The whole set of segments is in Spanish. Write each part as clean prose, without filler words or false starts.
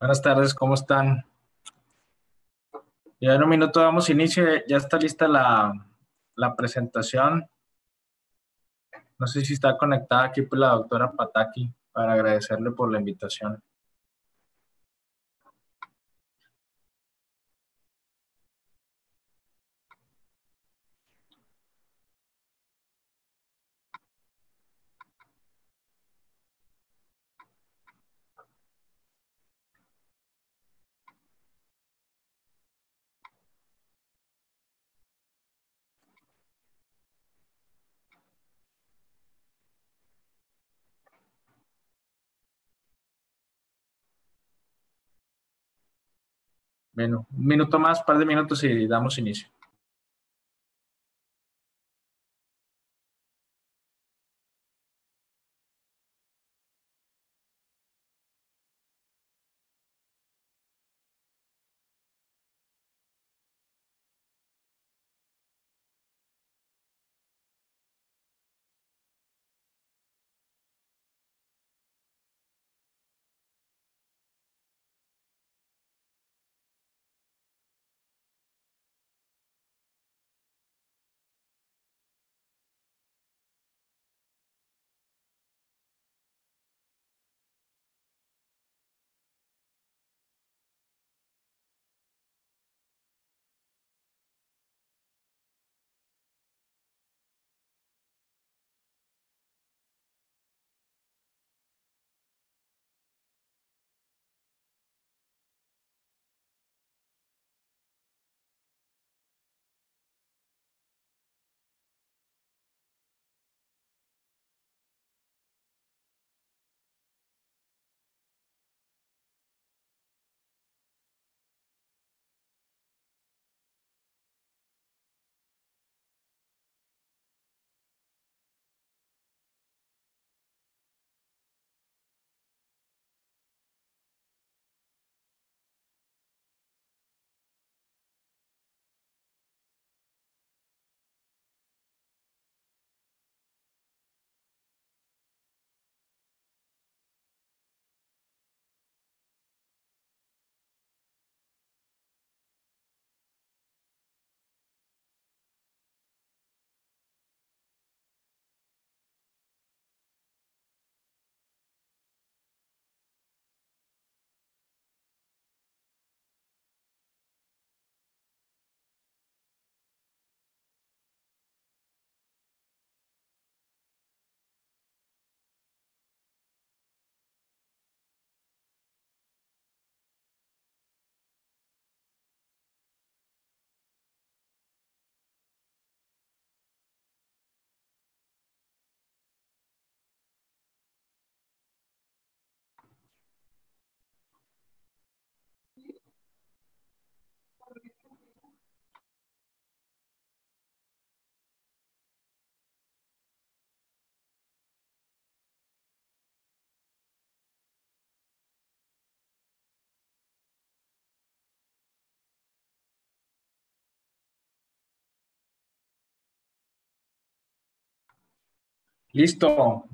Buenas tardes, ¿cómo están? Ya en un minuto damos inicio, ya está lista la presentación. No sé si está conectada aquí por la doctora Pataki para agradecerle por la invitación. Bueno, un minuto más, un par de minutos y damos inicio. Listo.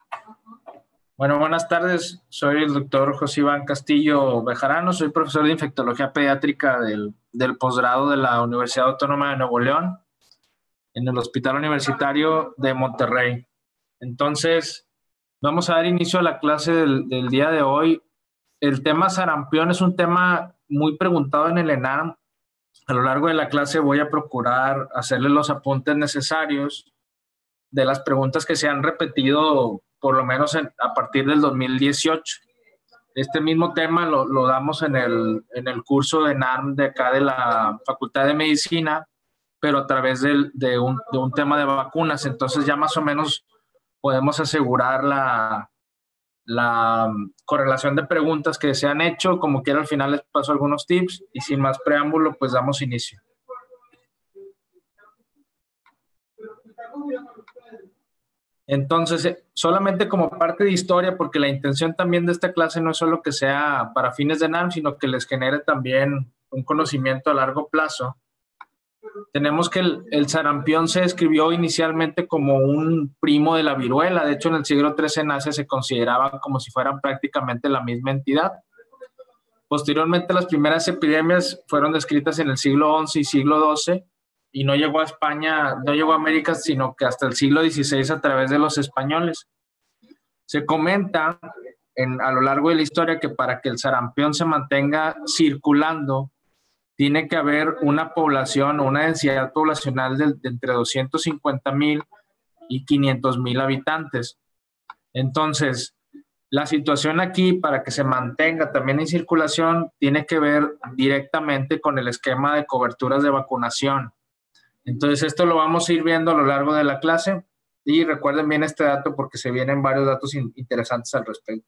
Bueno, buenas tardes. Soy el doctor José Iván Castillo Bejarano. Soy profesor de infectología pediátrica del posgrado de la Universidad Autónoma de Nuevo León en el Hospital Universitario de Monterrey. Entonces, vamos a dar inicio a la clase del día de hoy. El tema sarampión es un tema muy preguntado en el ENARM. A lo largo de la clase voy a procurar hacerle los apuntes necesarios de las preguntas que se han repetido por lo menos a partir del 2018. Este mismo tema lo damos en el curso de ENARM de acá de la Facultad de Medicina, pero a través de un tema de vacunas. Entonces ya más o menos podemos asegurar la correlación de preguntas que se han hecho. Como quiera, al final les paso algunos tips y sin más preámbulo, pues damos inicio. Entonces, solamente como parte de historia, porque la intención también de esta clase no es solo que sea para fines de NAM, sino que les genere también un conocimiento a largo plazo. Tenemos que el sarampión se describió inicialmente como un primo de la viruela. De hecho, en el siglo XIII en Asia se consideraban como si fueran prácticamente la misma entidad. Posteriormente, las primeras epidemias fueron descritas en el siglo XI y siglo XII y no llegó a España, no llegó a América, sino que hasta el siglo XVI a través de los españoles. Se comenta a lo largo de la historia que para que el sarampión se mantenga circulando, tiene que haber una población, una densidad poblacional de entre 250,000 y 500,000 habitantes. Entonces, la situación aquí, para que se mantenga también en circulación, tiene que ver directamente con el esquema de coberturas de vacunación. Entonces, esto lo vamos a ir viendo a lo largo de la clase y recuerden bien este dato porque se vienen varios datos interesantes al respecto.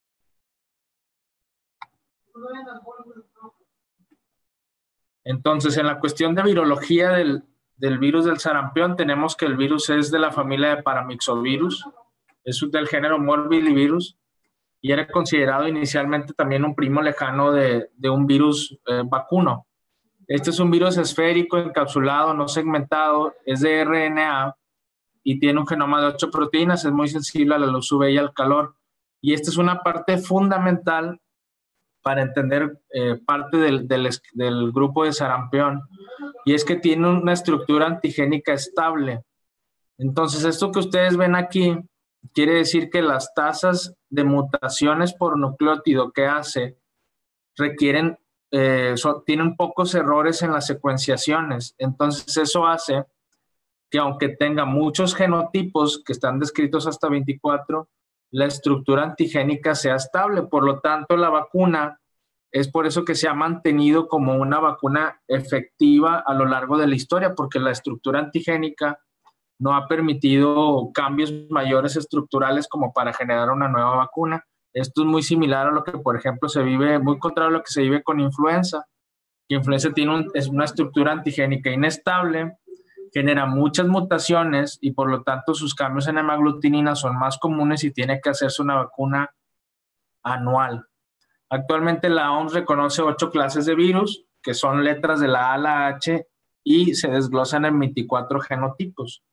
Entonces, en la cuestión de virología del virus del sarampión, tenemos que el virus es de la familia de paramyxovirus, es del género morbillivirus, y era considerado inicialmente también un primo lejano de un virus vacuno. Este es un virus esférico, encapsulado, no segmentado, es de RNA y tiene un genoma de 8 proteínas, es muy sensible a la luz UV y al calor. Y esta es una parte fundamental para entender parte del grupo de sarampión, y es que tiene una estructura antigénica estable. Entonces, esto que ustedes ven aquí quiere decir que las tasas de mutaciones por nucleótido que hace requieren, tienen pocos errores en las secuenciaciones. Entonces, eso hace que aunque tenga muchos genotipos que están descritos hasta 24, la estructura antigénica sea estable. Por lo tanto, la vacuna es por eso que se ha mantenido como una vacuna efectiva a lo largo de la historia, porque la estructura antigénica no ha permitido cambios mayores estructurales como para generar una nueva vacuna. Esto es muy similar a lo que, por ejemplo, se vive, muy contrario a lo que se vive con influenza. Que influenza tiene es una estructura antigénica inestable, genera muchas mutaciones y por lo tanto sus cambios en hemaglutinina son más comunes y tiene que hacerse una vacuna anual. Actualmente la OMS reconoce 8 clases de virus, que son letras de la A a la H, y se desglosan en 24 genotipos.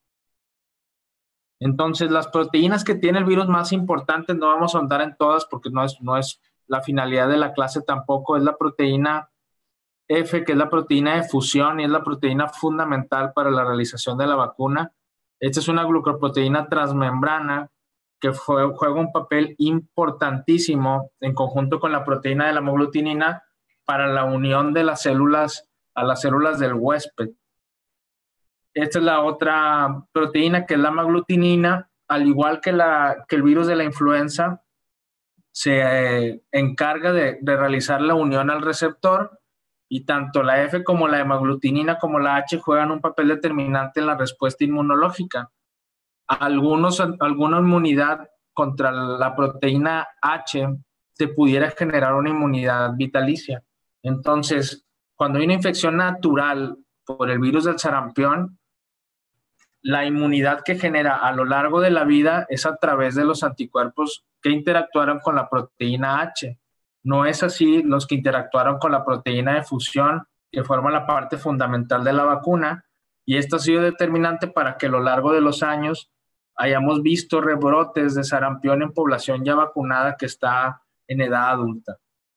Entonces, las proteínas que tiene el virus más importantes, no vamos a ahondar en todas porque no es la finalidad de la clase tampoco, es la proteína F, que es la proteína de fusión y es la proteína fundamental para la realización de la vacuna. Esta es una glucoproteína transmembrana que juega un papel importantísimo en conjunto con la proteína de la hemaglutinina para la unión de las células a las células del huésped. Esta es la otra proteína, que es la hemaglutinina. Al igual que el virus de la influenza, se encarga de realizar la unión al receptor, y tanto la F como la hemaglutinina como la H juegan un papel determinante en la respuesta inmunológica. Alguna inmunidad contra la proteína H te pudiera generar una inmunidad vitalicia. Entonces, cuando hay una infección natural por el virus del sarampión, la inmunidad que genera a lo largo de la vida es a través de los anticuerpos que interactuaron con la proteína H. No es así los que interactuaron con la proteína de fusión, que forma la parte fundamental de la vacuna, y esto ha sido determinante para que a lo largo de los años hayamos visto rebrotes de sarampión en población ya vacunada que está en edad adulta.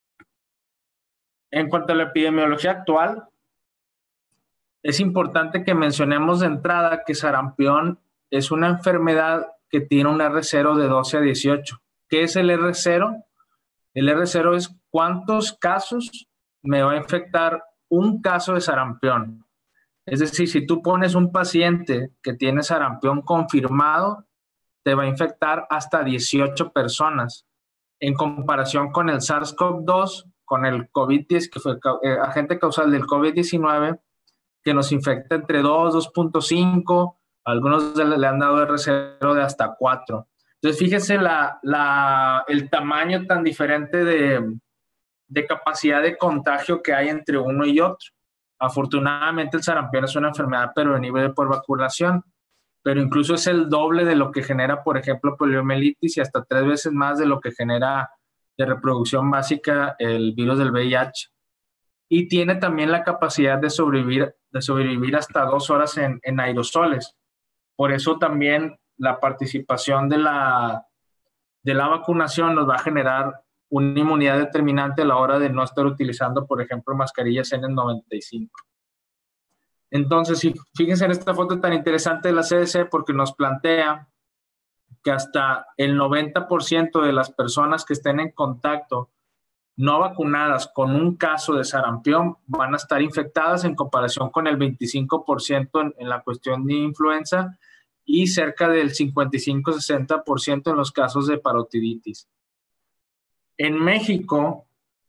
En cuanto a la epidemiología actual, es importante que mencionemos de entrada que sarampión es una enfermedad que tiene un R0 de 12 a 18. ¿Qué es el R0? El R0 es cuántos casos me va a infectar un caso de sarampión. Es decir, si tú pones un paciente que tiene sarampión confirmado, te va a infectar hasta 18 personas. En comparación con el SARS-CoV-2, con el COVID-19, que fue agente causal del COVID-19, que nos infecta entre 2, 2.5, algunos le han dado R0 de hasta 4. Entonces, fíjese el tamaño tan diferente de capacidad de contagio que hay entre uno y otro. Afortunadamente, el sarampión es una enfermedad prevenible por vacunación, pero incluso es el doble de lo que genera, por ejemplo, poliomielitis y hasta 3 veces más de lo que genera de reproducción básica el virus del VIH. Y tiene también la capacidad de sobrevivir hasta 2 horas en aerosoles. Por eso también la participación de la vacunación nos va a generar una inmunidad determinante a la hora de no estar utilizando, por ejemplo, mascarillas N95. Entonces, fíjense en esta foto tan interesante de la CDC porque nos plantea que hasta el 90% de las personas que estén en contacto no vacunadas con un caso de sarampión van a estar infectadas en comparación con el 25% en la cuestión de influenza y cerca del 55-60% en los casos de parotiditis. En México,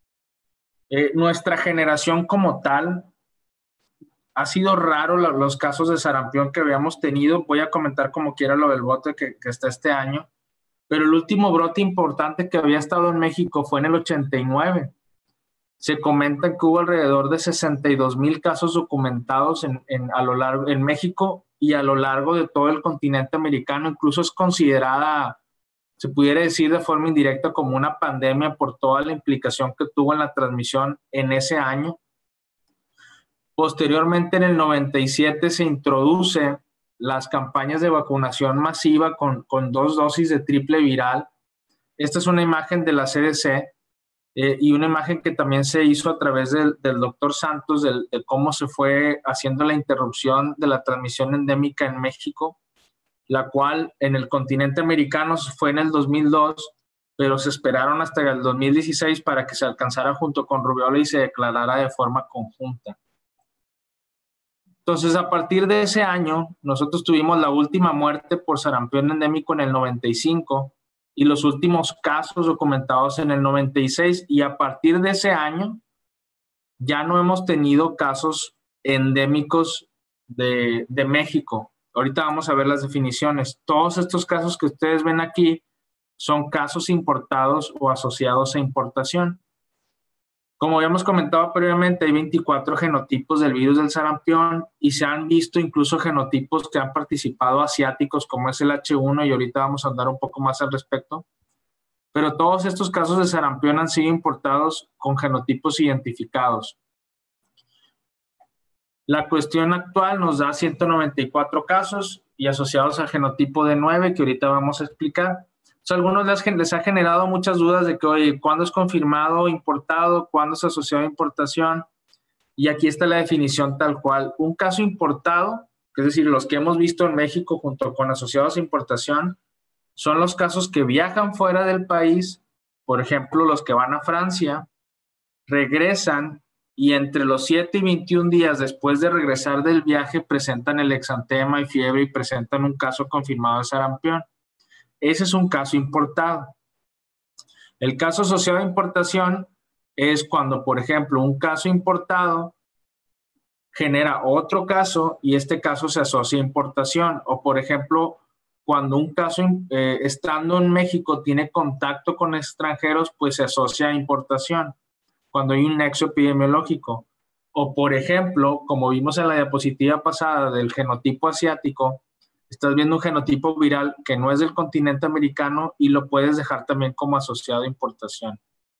nuestra generación como tal, ha sido raro los casos de sarampión que habíamos tenido. Voy a comentar como quiera lo del brote que está este año, pero el último brote importante que había estado en México fue en el 89. Se comenta que hubo alrededor de 62,000 casos documentados en México y a lo largo de todo el continente americano. Incluso es considerada, se pudiera decir de forma indirecta, como una pandemia por toda la implicación que tuvo en la transmisión en ese año. Posteriormente, en el 97 se introduce las campañas de vacunación masiva con 2 dosis de triple viral. Esta es una imagen de la CDC y una imagen que también se hizo a través del doctor Santos de cómo se fue haciendo la interrupción de la transmisión endémica en México, la cual en el continente americano fue en el 2002, pero se esperaron hasta el 2016 para que se alcanzara junto con rubiola y se declarara de forma conjunta. Entonces, a partir de ese año, nosotros tuvimos la última muerte por sarampión endémico en el 95 y los últimos casos documentados en el 96, y a partir de ese año ya no hemos tenido casos endémicos de México. Ahorita vamos a ver las definiciones. Todos estos casos que ustedes ven aquí son casos importados o asociados a importación. Como habíamos comentado previamente, hay 24 genotipos del virus del sarampión y se han visto incluso genotipos que han participado asiáticos, como es el H1, y ahorita vamos a hablar un poco más al respecto. Pero todos estos casos de sarampión han sido importados con genotipos identificados. La cuestión actual nos da 194 casos y asociados al genotipo D9, que ahorita vamos a explicar. A algunos les ha generado muchas dudas de que, oye, ¿cuándo es confirmado importado? ¿Cuándo es asociado a importación? Y aquí está la definición tal cual. Un caso importado, es decir, los que hemos visto en México junto con asociados a importación, son los casos que viajan fuera del país, por ejemplo, los que van a Francia, regresan y entre los 7 y 21 días después de regresar del viaje presentan el exantema y fiebre y presentan un caso confirmado de sarampión. Ese es un caso importado. El caso asociado a importación es cuando, por ejemplo, un caso importado genera otro caso y este caso se asocia a importación. O, por ejemplo, cuando un caso estando en México tiene contacto con extranjeros, pues se asocia a importación, cuando hay un nexo epidemiológico. O, por ejemplo, como vimos en la diapositiva pasada del genotipo asiático, estás viendo un genotipo viral que no es del continente americano y lo puedes dejar también como asociado a importación.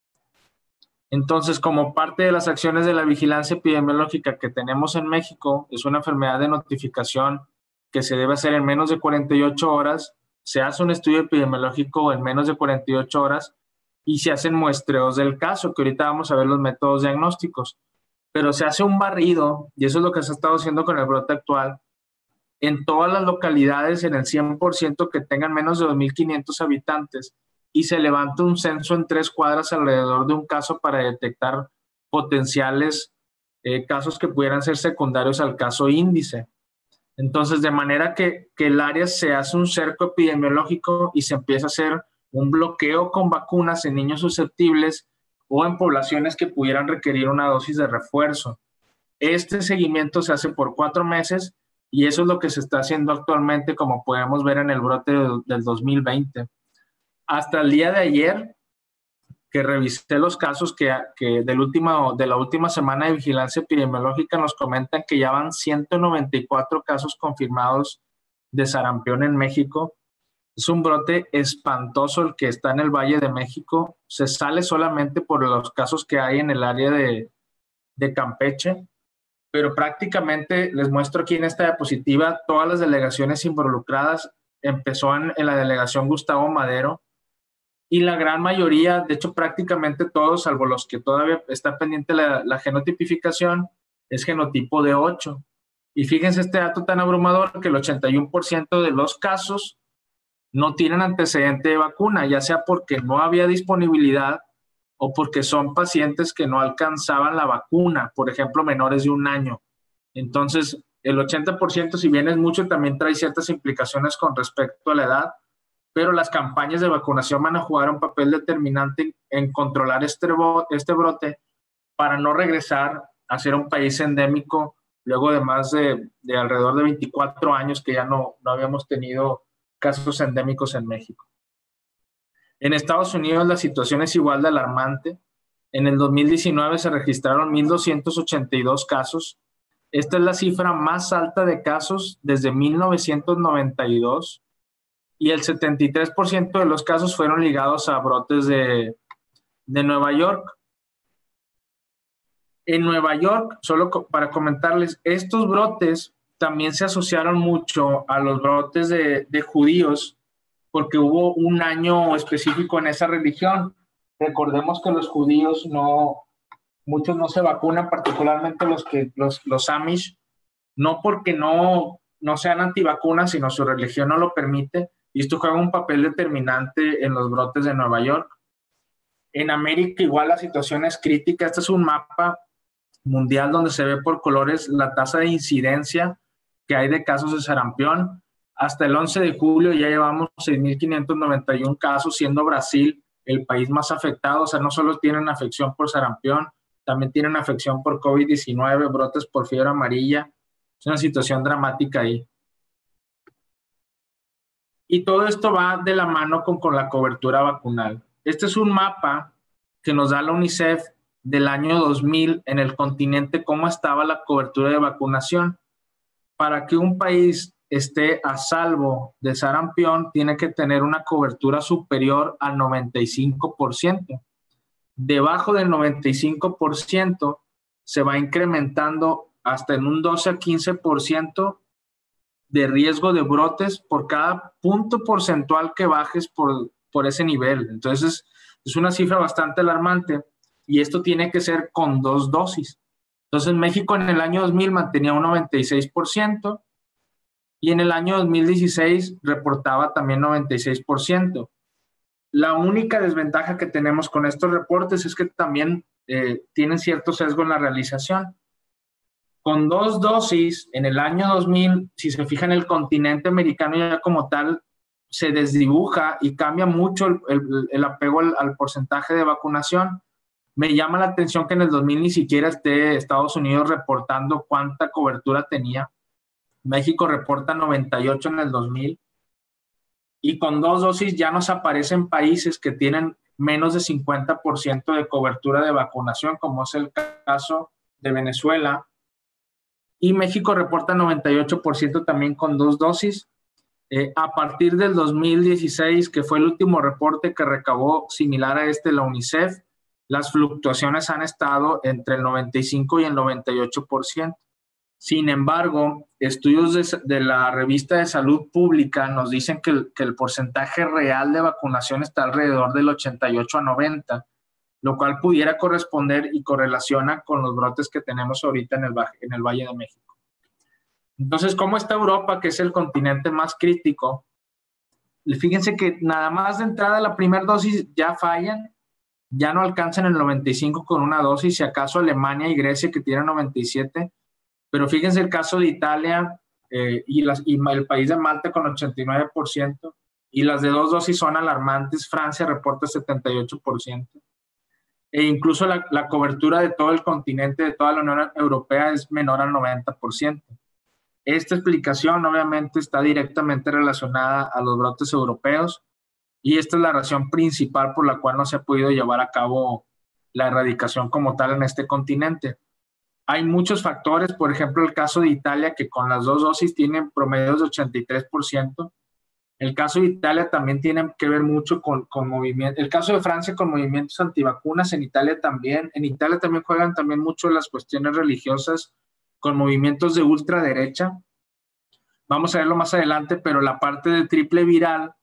Entonces, como parte de las acciones de la vigilancia epidemiológica que tenemos en México, es una enfermedad de notificación que se debe hacer en menos de 48 horas, se hace un estudio epidemiológico en menos de 48 horas y se hacen muestreos del caso, que ahorita vamos a ver los métodos diagnósticos. Pero se hace un barrido, y eso es lo que se ha estado haciendo con el brote actual, en todas las localidades, en el 100% que tengan menos de 2,500 habitantes, y se levanta un censo en 3 cuadras alrededor de un caso para detectar potenciales casos que pudieran ser secundarios al caso índice. Entonces, de manera que el área se hace un cerco epidemiológico y se empieza a hacer un bloqueo con vacunas en niños susceptibles o en poblaciones que pudieran requerir una dosis de refuerzo. Este seguimiento se hace por 4 meses y eso es lo que se está haciendo actualmente, como podemos ver en el brote del 2020. Hasta el día de ayer, que revisé los casos que de la última semana de vigilancia epidemiológica, nos comentan que ya van 194 casos confirmados de sarampión en México. Es un brote espantoso el que está en el Valle de México. Se sale solamente por los casos que hay en el área de Campeche, pero prácticamente les muestro aquí en esta diapositiva todas las delegaciones involucradas. Empezó en la delegación Gustavo Madero y la gran mayoría, de hecho prácticamente todos, salvo los que todavía está pendiente la genotipificación, es genotipo D8. Y fíjense este dato tan abrumador que el 81% de los casos no tienen antecedente de vacuna, ya sea porque no había disponibilidad o porque son pacientes que no alcanzaban la vacuna, por ejemplo, menores de 1 año. Entonces, el 80%, si bien es mucho, también trae ciertas implicaciones con respecto a la edad, pero las campañas de vacunación van a jugar un papel determinante en controlar este brote para no regresar a ser un país endémico luego de más de alrededor de 24 años que ya no habíamos tenido casos endémicos en México. En Estados Unidos la situación es igual de alarmante. En el 2019 se registraron 1,282 casos. Esta es la cifra más alta de casos desde 1992 y el 73% de los casos fueron ligados a brotes de Nueva York. En Nueva York, solo para comentarles, estos brotes también se asociaron mucho a los brotes de judíos, porque hubo un año específico en esa religión. Recordemos que los judíos muchos no se vacunan, particularmente los Amish, no porque no sean antivacunas, sino su religión no lo permite, y esto juega un papel determinante en los brotes de Nueva York. En América igual la situación es crítica. Este es un mapa mundial donde se ve por colores la tasa de incidencia que hay de casos de sarampión. Hasta el 11 de julio ya llevamos 6,591 casos, siendo Brasil el país más afectado. O sea, no solo tienen afección por sarampión, también tienen afección por COVID-19, brotes por fiebre amarilla. Es una situación dramática ahí. Y todo esto va de la mano con la cobertura vacunal. Este es un mapa que nos da la UNICEF del año 2000 en el continente, cómo estaba la cobertura de vacunación. Para que un país esté a salvo de sarampión, tiene que tener una cobertura superior al 95%. Debajo del 95% se va incrementando hasta en un 12 a 15% de riesgo de brotes por cada punto porcentual que bajes por ese nivel. Entonces, es una cifra bastante alarmante y esto tiene que ser con 2 dosis. Entonces, México en el año 2000 mantenía un 96% y en el año 2016 reportaba también 96%. La única desventaja que tenemos con estos reportes es que también tienen cierto sesgo en la realización. Con 2 dosis en el año 2000, si se fija en el continente americano ya como tal, se desdibuja y cambia mucho el apego al porcentaje de vacunación. Me llama la atención que en el 2000 ni siquiera esté Estados Unidos reportando cuánta cobertura tenía. México reporta 98 en el 2000. Y con 2 dosis ya nos aparecen países que tienen menos de 50% de cobertura de vacunación, como es el caso de Venezuela. Y México reporta 98% también con 2 dosis. A partir del 2016, que fue el último reporte que recabó similar a la UNICEF, las fluctuaciones han estado entre el 95 y el 98%. Sin embargo, estudios de la revista de Salud Pública nos dicen que el porcentaje real de vacunación está alrededor del 88 a 90, lo cual pudiera corresponder y correlaciona con los brotes que tenemos ahorita en el Valle de México. Entonces, ¿cómo está Europa, que es el continente más crítico? Fíjense que nada más de entrada la primera dosis ya fallan, ya no alcanzan el 95 con una dosis, si acaso Alemania y Grecia que tienen 97, pero fíjense el caso de Italia y el país de Malta con 89%, y las de 2 dosis son alarmantes. Francia reporta 78%. E incluso la cobertura de todo el continente, de toda la Unión Europea, es menor al 90%. Esta explicación obviamente está directamente relacionada a los brotes europeos y esta es la razón principal por la cual no se ha podido llevar a cabo la erradicación como tal en este continente. Hay muchos factores, por ejemplo, el caso de Italia, que con las 2 dosis tienen promedios de 83%. El caso de Italia también tiene que ver mucho con movimientos. El caso de Francia con movimientos antivacunas, en Italia también. En Italia también juegan también mucho las cuestiones religiosas con movimientos de ultraderecha. Vamos a verlo más adelante, pero la parte del triple viral,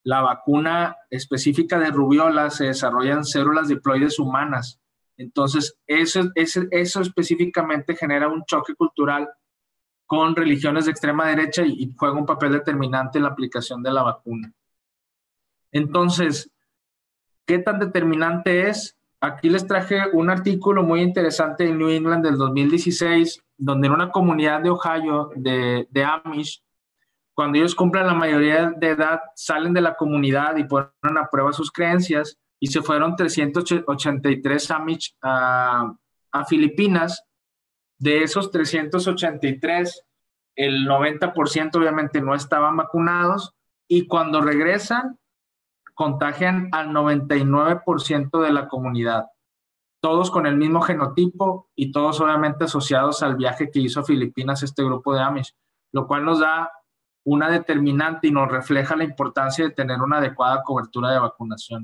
la vacuna específica de rubiola se desarrolla en células diploides humanas. Entonces, eso específicamente genera un choque cultural con religiones de extrema derecha y juega un papel determinante en la aplicación de la vacuna. Entonces, ¿qué tan determinante es? Aquí les traje un artículo muy interesante de New England del 2016, donde en una comunidad de Ohio de Amish, cuando ellos cumplen la mayoría de edad, salen de la comunidad y ponen a prueba sus creencias, y se fueron 383 Amish a Filipinas. De esos 383, el 90% obviamente no estaban vacunados, y cuando regresan, contagian al 99% de la comunidad. Todos con el mismo genotipo y todos obviamente asociados al viaje que hizo a Filipinas este grupo de Amish, lo cual nos da una determinante y nos refleja la importancia de tener una adecuada cobertura de vacunación.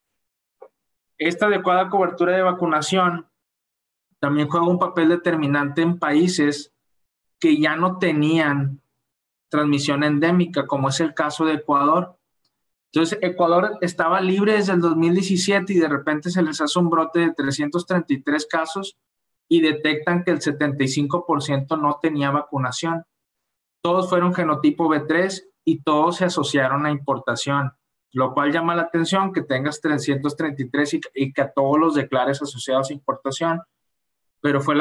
Esta adecuada cobertura de vacunación también juega un papel determinante en países que ya no tenían transmisión endémica, como es el caso de Ecuador. Entonces, Ecuador estaba libre desde el 2017 y de repente se les hace un brote de 333 casos y detectan que el 75% no tenía vacunación. Todos fueron genotipo B3 y todos se asociaron a importación, lo cual llama la atención que tengas 333 y que a todos los declares asociados a importación, pero fue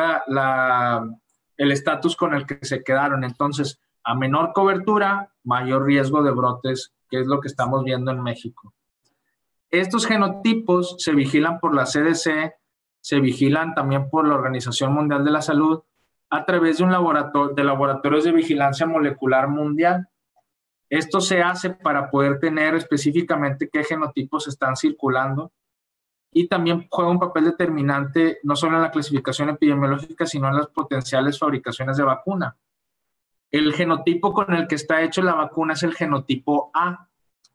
el estatus con el que se quedaron. Entonces, a menor cobertura, mayor riesgo de brotes, que es lo que estamos viendo en México. Estos genotipos se vigilan por la CDC, se vigilan también por la Organización Mundial de la Salud a través de laboratorios de vigilancia molecular mundial. Esto se hace para poder tener específicamente qué genotipos están circulando, y también juega un papel determinante no solo en la clasificación epidemiológica, sino en las potenciales fabricaciones de vacuna. El genotipo con el que está hecho la vacuna es el genotipo A.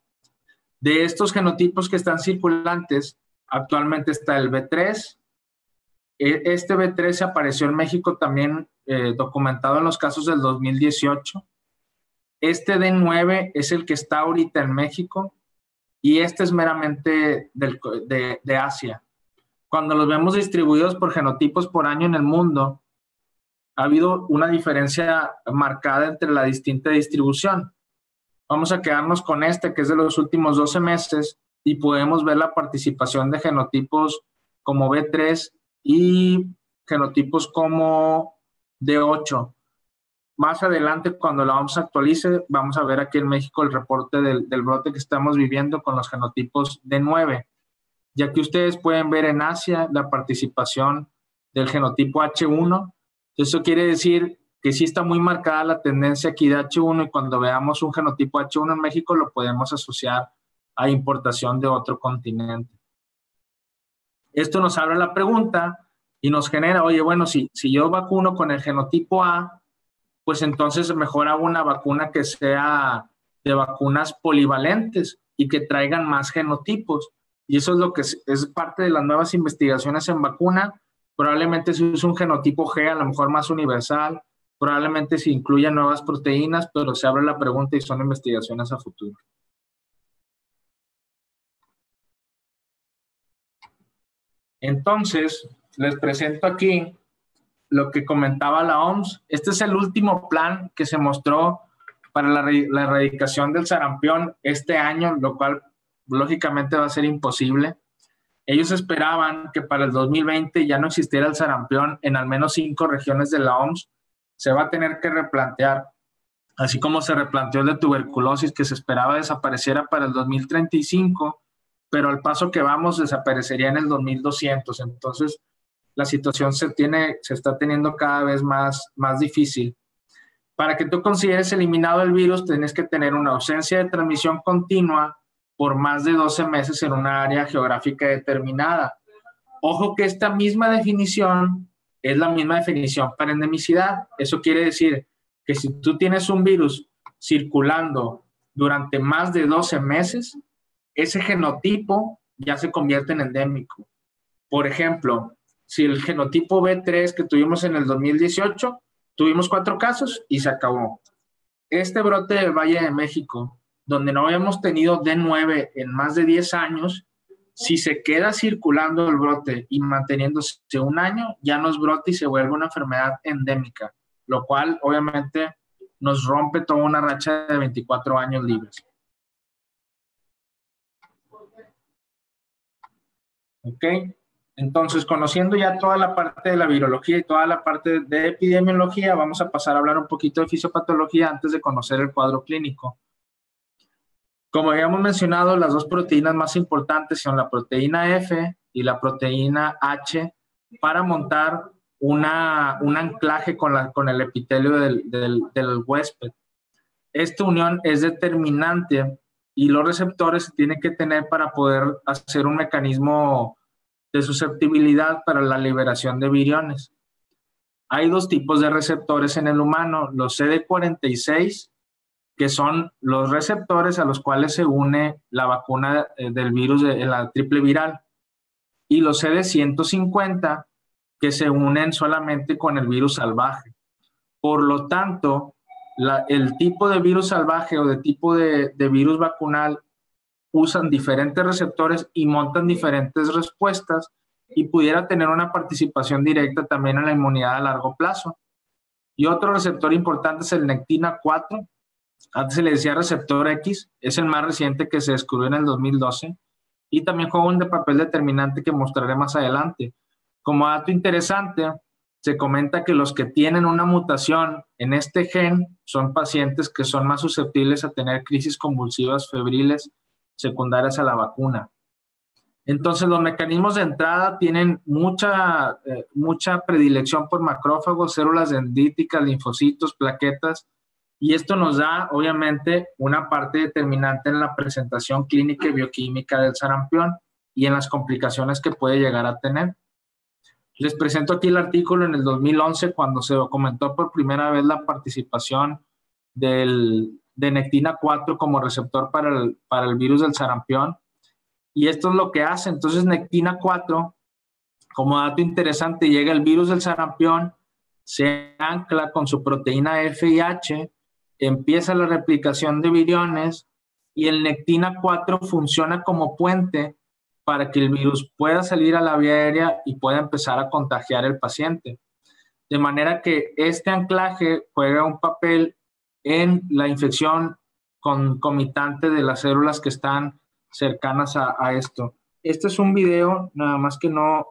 De estos genotipos que están circulantes, actualmente está el B3. Este B3 apareció en México también documentado en los casos del 2018. Este D9 es el que está ahorita en México y este es meramente de Asia. Cuando los vemos distribuidos por genotipos por año en el mundo, ha habido una diferencia marcada entre la distinta distribución. Vamos a quedarnos con este, que es de los últimos 12 meses, y podemos ver la participación de genotipos como B3 y genotipos como D8. Más adelante, cuando la OMS actualice, vamos a ver aquí en México el reporte del brote que estamos viviendo con los genotipos D9, ya que ustedes pueden ver en Asia la participación del genotipo H1. Eso quiere decir que sí está muy marcada la tendencia aquí de H1, y cuando veamos un genotipo H1 en México lo podemos asociar a importación de otro continente. Esto nos abre la pregunta y nos genera, oye, bueno, si yo vacuno con el genotipo A, pues entonces mejor hago una vacuna que sea de vacunas polivalentes y que traigan más genotipos. Y eso es lo que es parte de las nuevas investigaciones en vacuna. Probablemente se use un genotipo G, a lo mejor más universal, probablemente se incluyan nuevas proteínas, pero se abre la pregunta y son investigaciones a futuro. Entonces, les presento aquí lo que comentaba la OMS. Este es el último plan que se mostró para la erradicación del sarampión este año, lo cual lógicamente va a ser imposible. Ellos esperaban que para el 2020 ya no existiera el sarampión en al menos 5 regiones de la OMS. Se va a tener que replantear, así como se replanteó el de tuberculosis, que se esperaba desapareciera para el 2035, pero al paso que vamos desaparecería en el 2200. Entonces, la situación se está teniendo cada vez más difícil. Para que tú consideres eliminado el virus, tienes que tener una ausencia de transmisión continua por más de 12 meses en una área geográfica determinada. Ojo que esta misma definición es la misma definición para endemicidad. Eso quiere decir que si tú tienes un virus circulando durante más de 12 meses, ese genotipo ya se convierte en endémico. Por ejemplo, si el genotipo B3 que tuvimos en el 2018, tuvimos 4 casos y se acabó. Este brote del Valle de México, donde no habíamos tenido D9 en más de 10 años, si se queda circulando el brote y manteniéndose un año, ya no es brote y se vuelve una enfermedad endémica, lo cual obviamente nos rompe toda una racha de 24 años libres. ¿Ok? Entonces, conociendo ya toda la parte de la virología y toda la parte de epidemiología, vamos a pasar a hablar un poquito de fisiopatología antes de conocer el cuadro clínico. Como habíamos mencionado, las dos proteínas más importantes son la proteína F y la proteína H para montar un anclaje con el epitelio del huésped. Esta unión es determinante y los receptores se tienen que tener para poder hacer un mecanismo de susceptibilidad para la liberación de viriones. Hay dos tipos de receptores en el humano, los CD46, que son los receptores a los cuales se une la vacuna del virus de la triple viral, y los CD150, que se unen solamente con el virus salvaje. Por lo tanto, el tipo de virus salvaje o de tipo de virus vacunal usan diferentes receptores y montan diferentes respuestas y pudiera tener una participación directa también en la inmunidad a largo plazo. Y otro receptor importante es el Nectina 4. Antes se le decía receptor X, es el más reciente que se descubrió en el 2012 y también juega un papel determinante que mostraré más adelante. Como dato interesante, se comenta que los que tienen una mutación en este gen son pacientes que son más susceptibles a tener crisis convulsivas febriles secundarias a la vacuna. Entonces, los mecanismos de entrada tienen mucha predilección por macrófagos, células dendríticas, linfocitos, plaquetas, y esto nos da, obviamente, una parte determinante en la presentación clínica y bioquímica del sarampión y en las complicaciones que puede llegar a tener. Les presento aquí el artículo en el 2011, cuando se documentó por primera vez la participación de Nectina 4 como receptor para el virus del sarampión. Y esto es lo que hace. Entonces, Nectina 4, como dato interesante, llega el virus del sarampión, se ancla con su proteína F y H, empieza la replicación de viriones y el Nectina 4 funciona como puente para que el virus pueda salir a la vía aérea y pueda empezar a contagiar al paciente. De manera que este anclaje juega un papel en la infección concomitante de las células que están cercanas a esto. Este es un video, nada más que no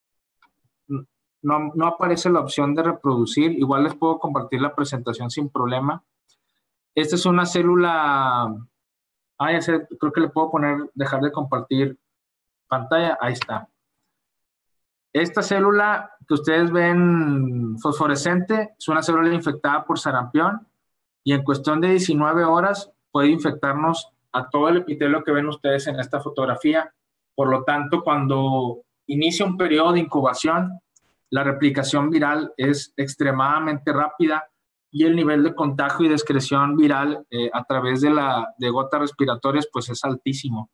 aparece la opción de reproducir. Igual les puedo compartir la presentación sin problema. Esta es una célula. Creo que le puedo dejar de compartir pantalla. Ahí está. Esta célula que ustedes ven fosforescente es una célula infectada por sarampión y en cuestión de 19 horas puede infectarnos a todo el epitelio que ven ustedes en esta fotografía. Por lo tanto, cuando inicia un periodo de incubación, la replicación viral es extremadamente rápida y el nivel de contagio y de excreción viral a través de gotas respiratorias pues es altísimo.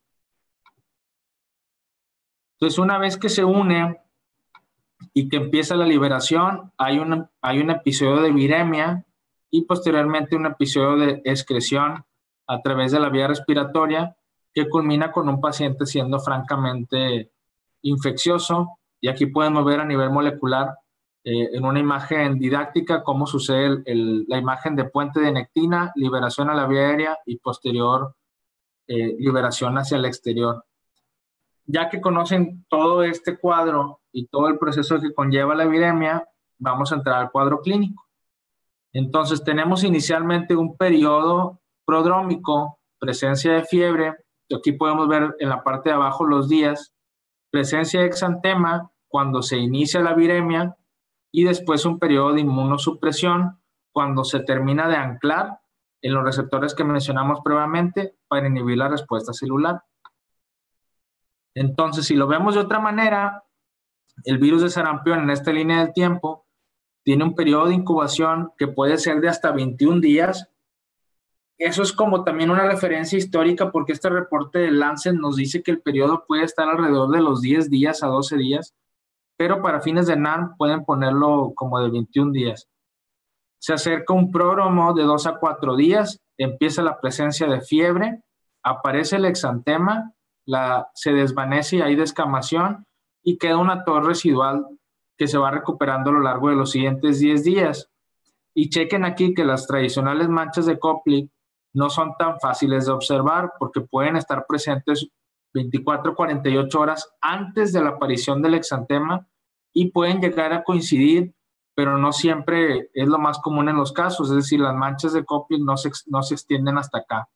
Entonces, una vez que se une y que empieza la liberación, hay un episodio de viremia y posteriormente un episodio de excreción a través de la vía respiratoria que culmina con un paciente siendo francamente infeccioso. Y aquí podemos ver a nivel molecular en una imagen didáctica cómo sucede la imagen de puente de nectina, liberación a la vía aérea y posterior liberación hacia el exterior. Ya que conocen todo este cuadro y todo el proceso que conlleva la viremia, vamos a entrar al cuadro clínico. Entonces, tenemos inicialmente un periodo prodrómico, presencia de fiebre, aquí podemos ver en la parte de abajo los días, presencia de exantema cuando se inicia la viremia y después un periodo de inmunosupresión cuando se termina de anclar en los receptores que mencionamos previamente para inhibir la respuesta celular. Entonces, si lo vemos de otra manera, el virus de sarampión en esta línea del tiempo tiene un periodo de incubación que puede ser de hasta 21 días. Eso es como también una referencia histórica porque este reporte de Lancet nos dice que el periodo puede estar alrededor de los 10 días a 12 días, pero para fines de NARM pueden ponerlo como de 21 días. Se acerca un pródromo de 2 a 4 días empieza la presencia de fiebre, aparece el exantema, se desvanece y hay descamación y queda una tos residual que se va recuperando a lo largo de los siguientes 10 días. Y chequen aquí que las tradicionales manchas de Koplik no son tan fáciles de observar porque pueden estar presentes 24 a 48 horas antes de la aparición del exantema y pueden llegar a coincidir, pero no siempre es lo más común en los casos, es decir, las manchas de Koplik no se extienden hasta acá.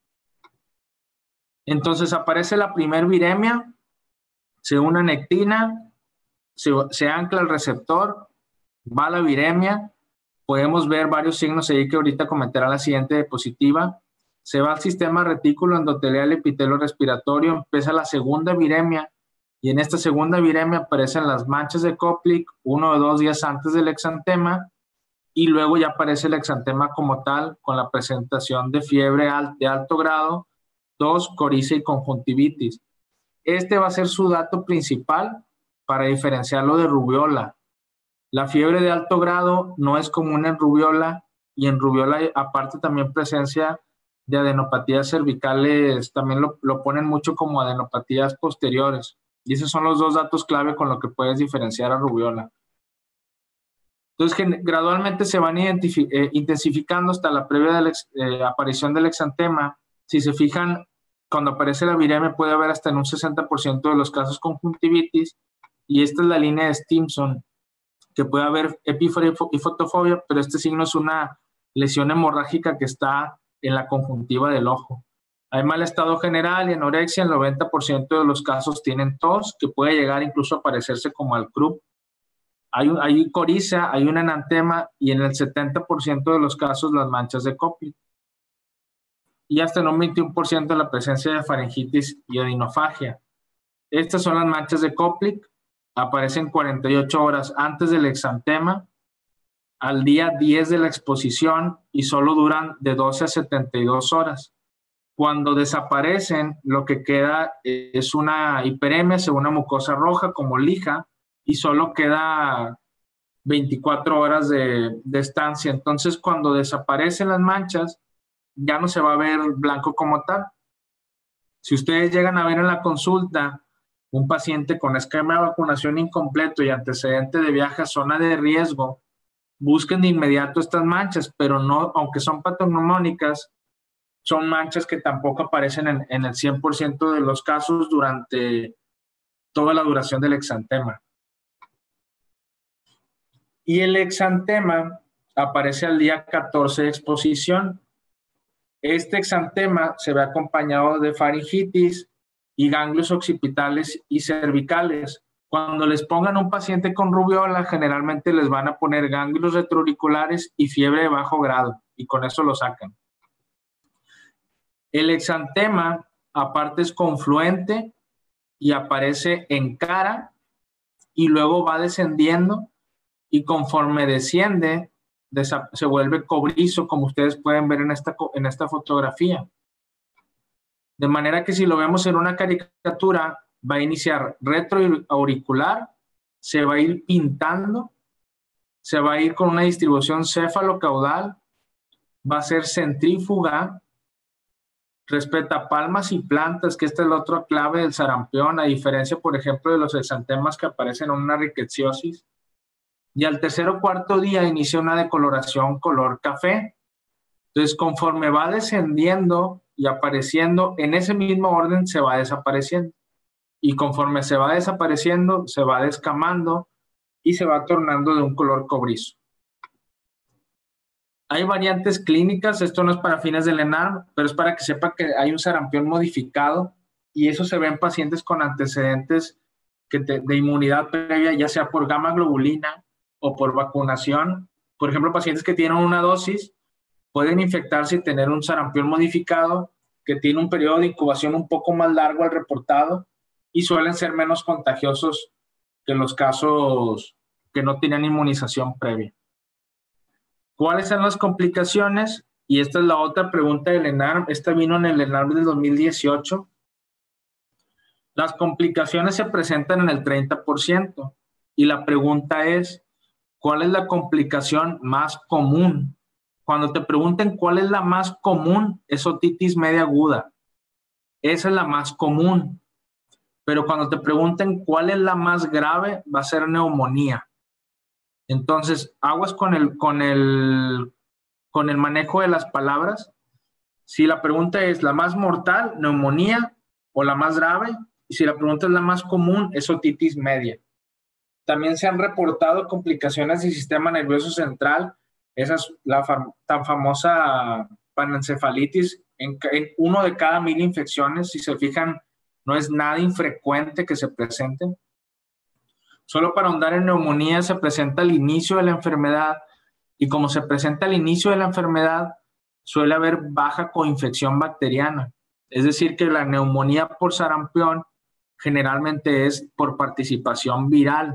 Entonces aparece la primer viremia, se une nectina, se ancla el receptor, va la viremia, podemos ver varios signos ahí que ahorita comentará la siguiente diapositiva. Se va al sistema retículo endotelial epitelio respiratorio, empieza la segunda viremia y en esta segunda viremia aparecen las manchas de Koplik 1 o 2 días antes del exantema y luego ya aparece el exantema como tal con la presentación de fiebre de alto grado, tos, coriza y conjuntivitis. Este va a ser su dato principal para diferenciarlo de rubiola. La fiebre de alto grado no es común en rubiola y en rubiola hay aparte también presencia de adenopatías cervicales, también lo ponen mucho como adenopatías posteriores. Y esos son los dos datos clave con lo que puedes diferenciar a rubiola. Entonces, gradualmente se van intensificando hasta la previa de la aparición del exantema. Si se fijan, cuando aparece la viremia puede haber hasta en un 60% de los casos conjuntivitis y esta es la línea de Stimson, que puede haber epífora y fotofobia, pero este signo es una lesión hemorrágica que está en la conjuntiva del ojo. Hay mal estado general y anorexia, el 90% de los casos tienen tos, que puede llegar incluso a parecerse como al croup. Hay coriza, hay un enantema y en el 70% de los casos las manchas de Koplik. Y hasta en un 21% la presencia de faringitis y odinofagia. Estas son las manchas de Koplik, aparecen 48 horas antes del exantema, al día 10 de la exposición y solo duran de 12 a 72 horas. Cuando desaparecen, lo que queda es una hiperemia, una mucosa roja como lija y solo queda 24 horas de estancia. Entonces, cuando desaparecen las manchas, ya no se va a ver blanco como tal. Si ustedes llegan a ver en la consulta un paciente con esquema de vacunación incompleto y antecedente de viaje a zona de riesgo, busquen de inmediato estas manchas, pero no, aunque son patognomónicas, son manchas que tampoco aparecen en el 100% de los casos durante toda la duración del exantema. Y el exantema aparece al día 14 de exposición. Este exantema se ve acompañado de faringitis y ganglios occipitales y cervicales. Cuando les pongan un paciente con rubiola, generalmente les van a poner ganglios retroauriculares y fiebre de bajo grado, y con eso lo sacan. El exantema, aparte, es confluente y aparece en cara y luego va descendiendo y conforme desciende, se vuelve cobrizo, como ustedes pueden ver en esta fotografía. De manera que si lo vemos en una caricatura, va a iniciar retroauricular, se va a ir pintando, se va a ir con una distribución céfalo-caudal, va a ser centrífuga, respeta palmas y plantas, que esta es la otra clave del sarampión, a diferencia, por ejemplo, de los exantemas que aparecen en una rickettsiosis. Y al tercer o cuarto día inicia una decoloración color café. Entonces, conforme va descendiendo y apareciendo, en ese mismo orden se va desapareciendo. Y conforme se va desapareciendo, se va descamando y se va tornando de un color cobrizo. Hay variantes clínicas, esto no es para fines del ENARM, pero es para que sepa que hay un sarampión modificado y eso se ve en pacientes con antecedentes de inmunidad previa, ya sea por gamma globulina o por vacunación. Por ejemplo, pacientes que tienen una dosis pueden infectarse y tener un sarampión modificado que tiene un periodo de incubación un poco más largo al reportado y suelen ser menos contagiosos que los casos que no tienen inmunización previa. ¿Cuáles son las complicaciones? Y esta es la otra pregunta del ENARM. Esta vino en el ENARM del 2018. Las complicaciones se presentan en el 30%. Y la pregunta es, ¿cuál es la complicación más común Cuando te pregunten cuál es la más común, es otitis media aguda. Esa es la más común. Pero cuando te pregunten cuál es la más grave, va a ser neumonía. Entonces, aguas con el manejo de las palabras. Si la pregunta es la más mortal, neumonía, o la más grave, y si la pregunta es la más común, es otitis media. También se han reportado complicaciones del sistema nervioso central, esa es la tan famosa panencefalitis, en 1 de cada 1000 infecciones. Si se fijan, no es nada infrecuente que se presente. Solo para ahondar en neumonía, se presenta al inicio de la enfermedad, y como se presenta al inicio de la enfermedad, suele haber baja coinfección bacteriana. Es decir, que la neumonía por sarampión generalmente es por participación viral.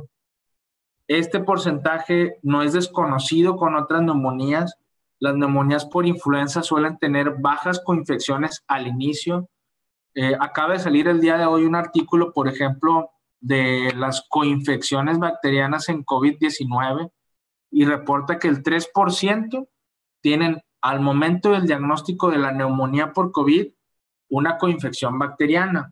Este porcentaje no es desconocido con otras neumonías. Las neumonías por influenza suelen tener bajas coinfecciones al inicio. Acaba de salir el día de hoy un artículo, por ejemplo, de las coinfecciones bacterianas en COVID-19, y reporta que el 3% tienen al momento del diagnóstico de la neumonía por COVID una coinfección bacteriana.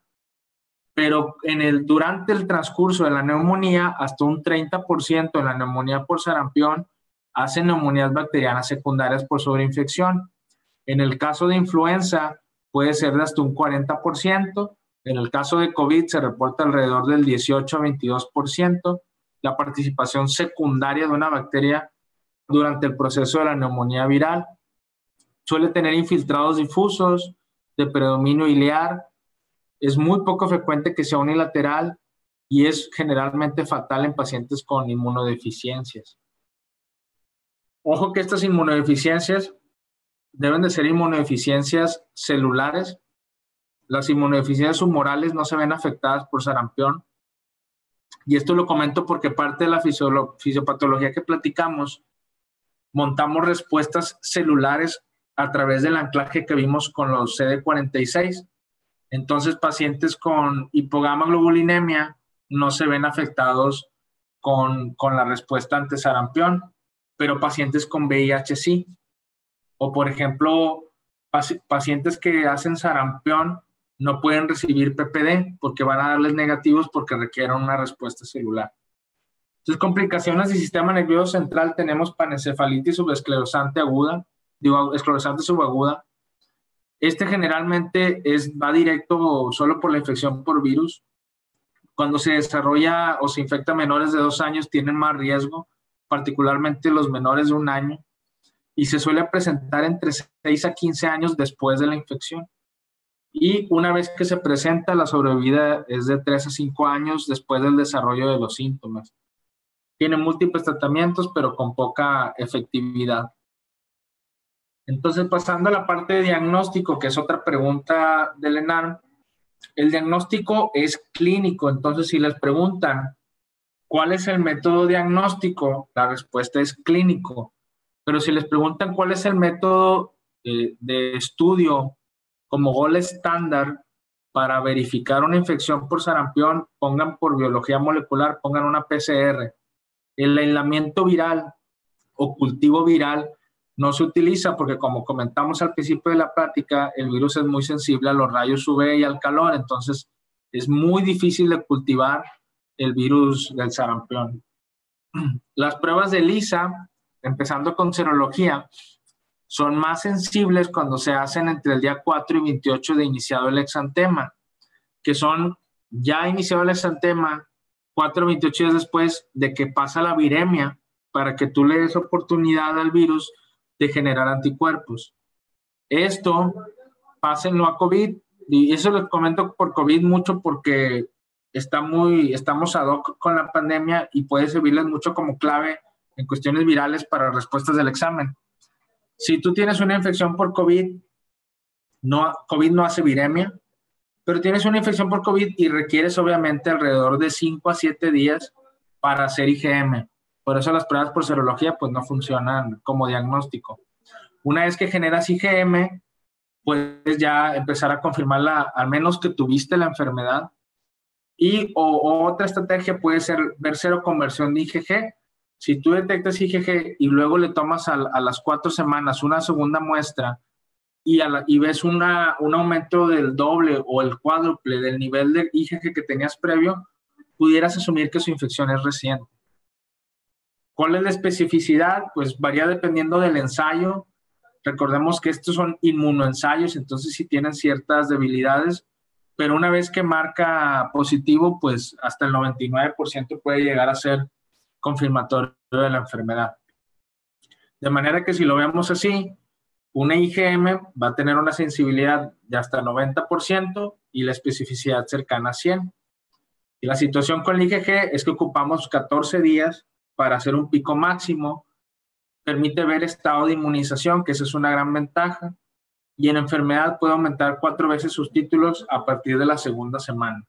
Pero durante el transcurso de la neumonía, hasta un 30% de la neumonía por sarampión hacen neumonías bacterianas secundarias por sobreinfección. En el caso de influenza puede ser de hasta un 40%. En el caso de COVID se reporta alrededor del 18 a 22% la participación secundaria de una bacteria durante el proceso de la neumonía viral. Suele tener infiltrados difusos de predominio ilear. Es muy poco frecuente que sea unilateral y es generalmente fatal en pacientes con inmunodeficiencias. Ojo que estas inmunodeficiencias deben de ser inmunodeficiencias celulares. Las inmunodeficiencias humorales no se ven afectadas por sarampión. Y esto lo comento porque parte de la fisiopatología que platicamos, montamos respuestas celulares a través del anclaje que vimos con los CD46. Entonces, pacientes con hipogamaglobulinemia no se ven afectados con la respuesta ante sarampión, pero pacientes con VIH sí. O, por ejemplo, pacientes que hacen sarampión no pueden recibir PPD porque van a darles negativos porque requieren una respuesta celular. Entonces, complicaciones del sistema nervioso central, tenemos panencefalitis subesclerosante aguda, esclerosante subaguda. Generalmente va directo solo por la infección por virus. Cuando se desarrolla o se infecta menores de 2 años, tienen más riesgo, particularmente los menores de 1 año, y se suele presentar entre 6 a 15 años después de la infección. Y una vez que se presenta, la sobrevida es de 3 a 5 años después del desarrollo de los síntomas. Tiene múltiples tratamientos, pero con poca efectividad. Entonces, pasando a la parte de diagnóstico, que es otra pregunta del ENARM, el diagnóstico es clínico. Entonces, si les preguntan cuál es el método diagnóstico, la respuesta es clínico. Pero si les preguntan cuál es el método de estudio como gol estándar para verificar una infección por sarampión, pongan por biología molecular, pongan una PCR. El aislamiento viral o cultivo viral no se utiliza porque, como comentamos al principio de la plática, el virus es muy sensible a los rayos UV y al calor, entonces es muy difícil de cultivar el virus del sarampión. Las pruebas de ELISA, empezando con serología, son más sensibles cuando se hacen entre el día 4 y 28 de iniciado el exantema, que son ya iniciado el exantema 4 o 28 días después de que pasa la viremia, para que tú le des oportunidad al virus de generar anticuerpos. Esto, pásenlo a COVID, y eso lo comento por COVID mucho porque estamos ad hoc con la pandemia y puede servirles mucho como clave en cuestiones virales para respuestas del examen. Si tú tienes una infección por COVID, COVID no hace viremia, pero tienes una infección por COVID y requieres obviamente alrededor de 5 a 7 días para hacer IgM. Por eso las pruebas por serología pues no funcionan como diagnóstico. Una vez que generas IgM, puedes ya empezar a confirmarla, al menos que tuviste la enfermedad. Y otra estrategia puede ser ver seroconversión de IgG. Si tú detectas IgG y luego le tomas a las 4 semanas una segunda muestra y ves un aumento del doble o el cuádruple del nivel de IgG que tenías previo, pudieras asumir que su infección es reciente. ¿Cuál es la especificidad? Pues varía dependiendo del ensayo. Recordemos que estos son inmunoensayos, entonces sí tienen ciertas debilidades, pero una vez que marca positivo, pues hasta el 99% puede llegar a ser confirmatorio de la enfermedad. De manera que si lo vemos así, una IgM va a tener una sensibilidad de hasta 90% y la especificidad cercana a 100. Y la situación con el IgG es que ocupamos 14 días para hacer un pico máximo. Permite ver estado de inmunización, que esa es una gran ventaja. Y en enfermedad puede aumentar 4 veces sus títulos a partir de la segunda semana.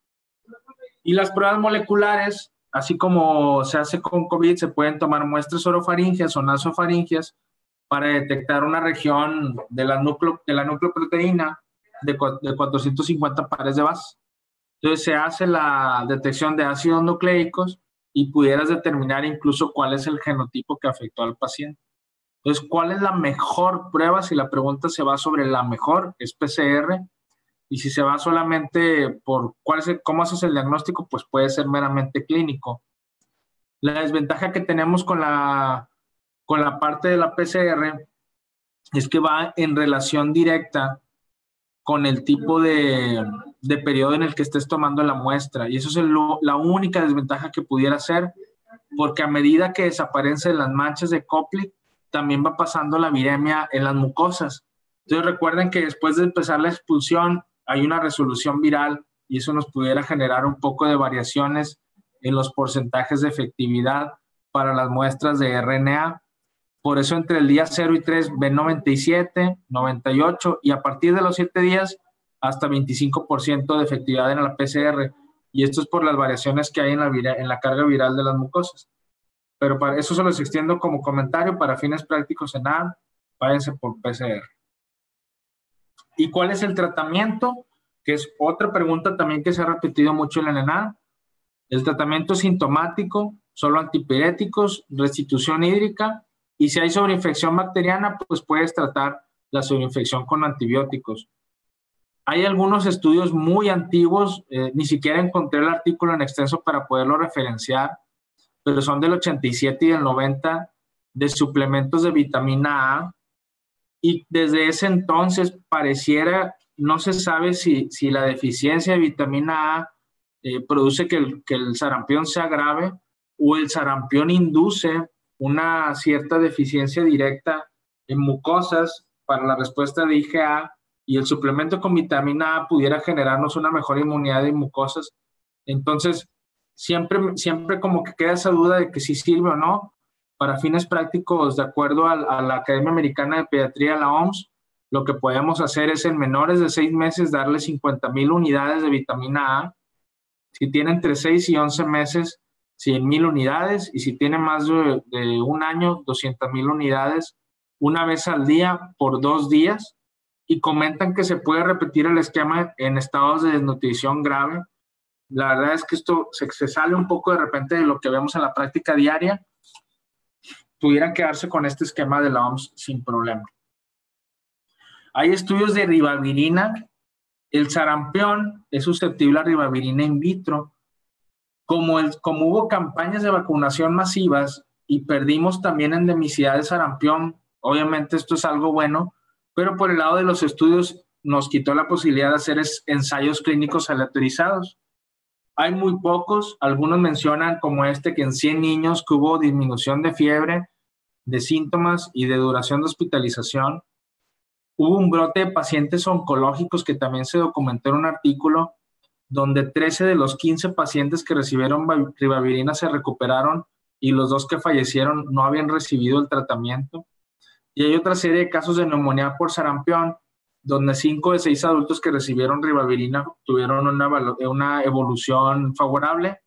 Y las pruebas moleculares, así como se hace con COVID, se pueden tomar muestras orofaringeas o nasofaringeas para detectar una región de la nucleoproteína de 450 pares de base. Entonces se hace la detección de ácidos nucleicos y pudieras determinar incluso cuál es el genotipo que afectó al paciente. Entonces, ¿cuál es la mejor prueba? Si la pregunta se va sobre la mejor, es PCR. Y si se va solamente por cómo haces el diagnóstico, pues puede ser meramente clínico. La desventaja que tenemos con la parte de la PCR es que va en relación directa con el tipo de periodo en el que estés tomando la muestra. Y eso es la única desventaja que pudiera ser, porque a medida que desaparecen las manchas de Koplik, también va pasando la viremia en las mucosas. Entonces recuerden que después de empezar la expulsión hay una resolución viral y eso nos pudiera generar un poco de variaciones en los porcentajes de efectividad para las muestras de RNA. Por eso entre el día 0 y 3 ven 97, 98 y a partir de los 7 días hasta 25% de efectividad en la PCR. Y esto es por las variaciones que hay en la carga viral de las mucosas. Pero para eso se los extiendo como comentario. Para fines prácticos en nada, váyanse por PCR. ¿Y cuál es el tratamiento? Que es otra pregunta también que se ha repetido mucho en la NNA. El tratamiento sintomático, solo antipiréticos, restitución hídrica, y si hay sobreinfección bacteriana, pues puedes tratar la sobreinfección con antibióticos. Hay algunos estudios muy antiguos, ni siquiera encontré el artículo en extenso para poderlo referenciar, pero son del 87 y del 90, de suplementos de vitamina A, y desde ese entonces pareciera, no se sabe si la deficiencia de vitamina A produce que el sarampión sea grave o el sarampión induce una cierta deficiencia directa en mucosas para la respuesta de IgA y el suplemento con vitamina A pudiera generarnos una mejor inmunidad de mucosas. Entonces, siempre como que queda esa duda de que si sirve o no. Para fines prácticos, de acuerdo a la Academia Americana de Pediatría, la OMS, lo que podemos hacer es en menores de 6 meses darle 50,000 unidades de vitamina A. Si tiene entre 6 y 11 meses, 100,000 unidades. Y si tiene más de un año, 200,000 unidades una vez al día por 2 días. Y comentan que se puede repetir el esquema en estados de desnutrición grave. La verdad es que esto se sale un poco de repente de lo que vemos en la práctica diaria. Pudieran quedarse con este esquema de la OMS sin problema. Hay estudios de ribavirina. El sarampión es susceptible a ribavirina in vitro. Como hubo campañas de vacunación masivas y perdimos también endemicidad de sarampión, obviamente esto es algo bueno, pero por el lado de los estudios nos quitó la posibilidad de hacer ensayos clínicos aleatorizados. Hay muy pocos, algunos mencionan como que en 100 niños que hubo disminución de fiebre, de síntomas y de duración de hospitalización. Hubo un brote de pacientes oncológicos que también se documentó en un artículo donde 13 de los 15 pacientes que recibieron ribavirina se recuperaron y los 2 que fallecieron no habían recibido el tratamiento. Y hay otra serie de casos de neumonía por sarampión, donde 5 de 6 adultos que recibieron ribavirina tuvieron una evolución favorable,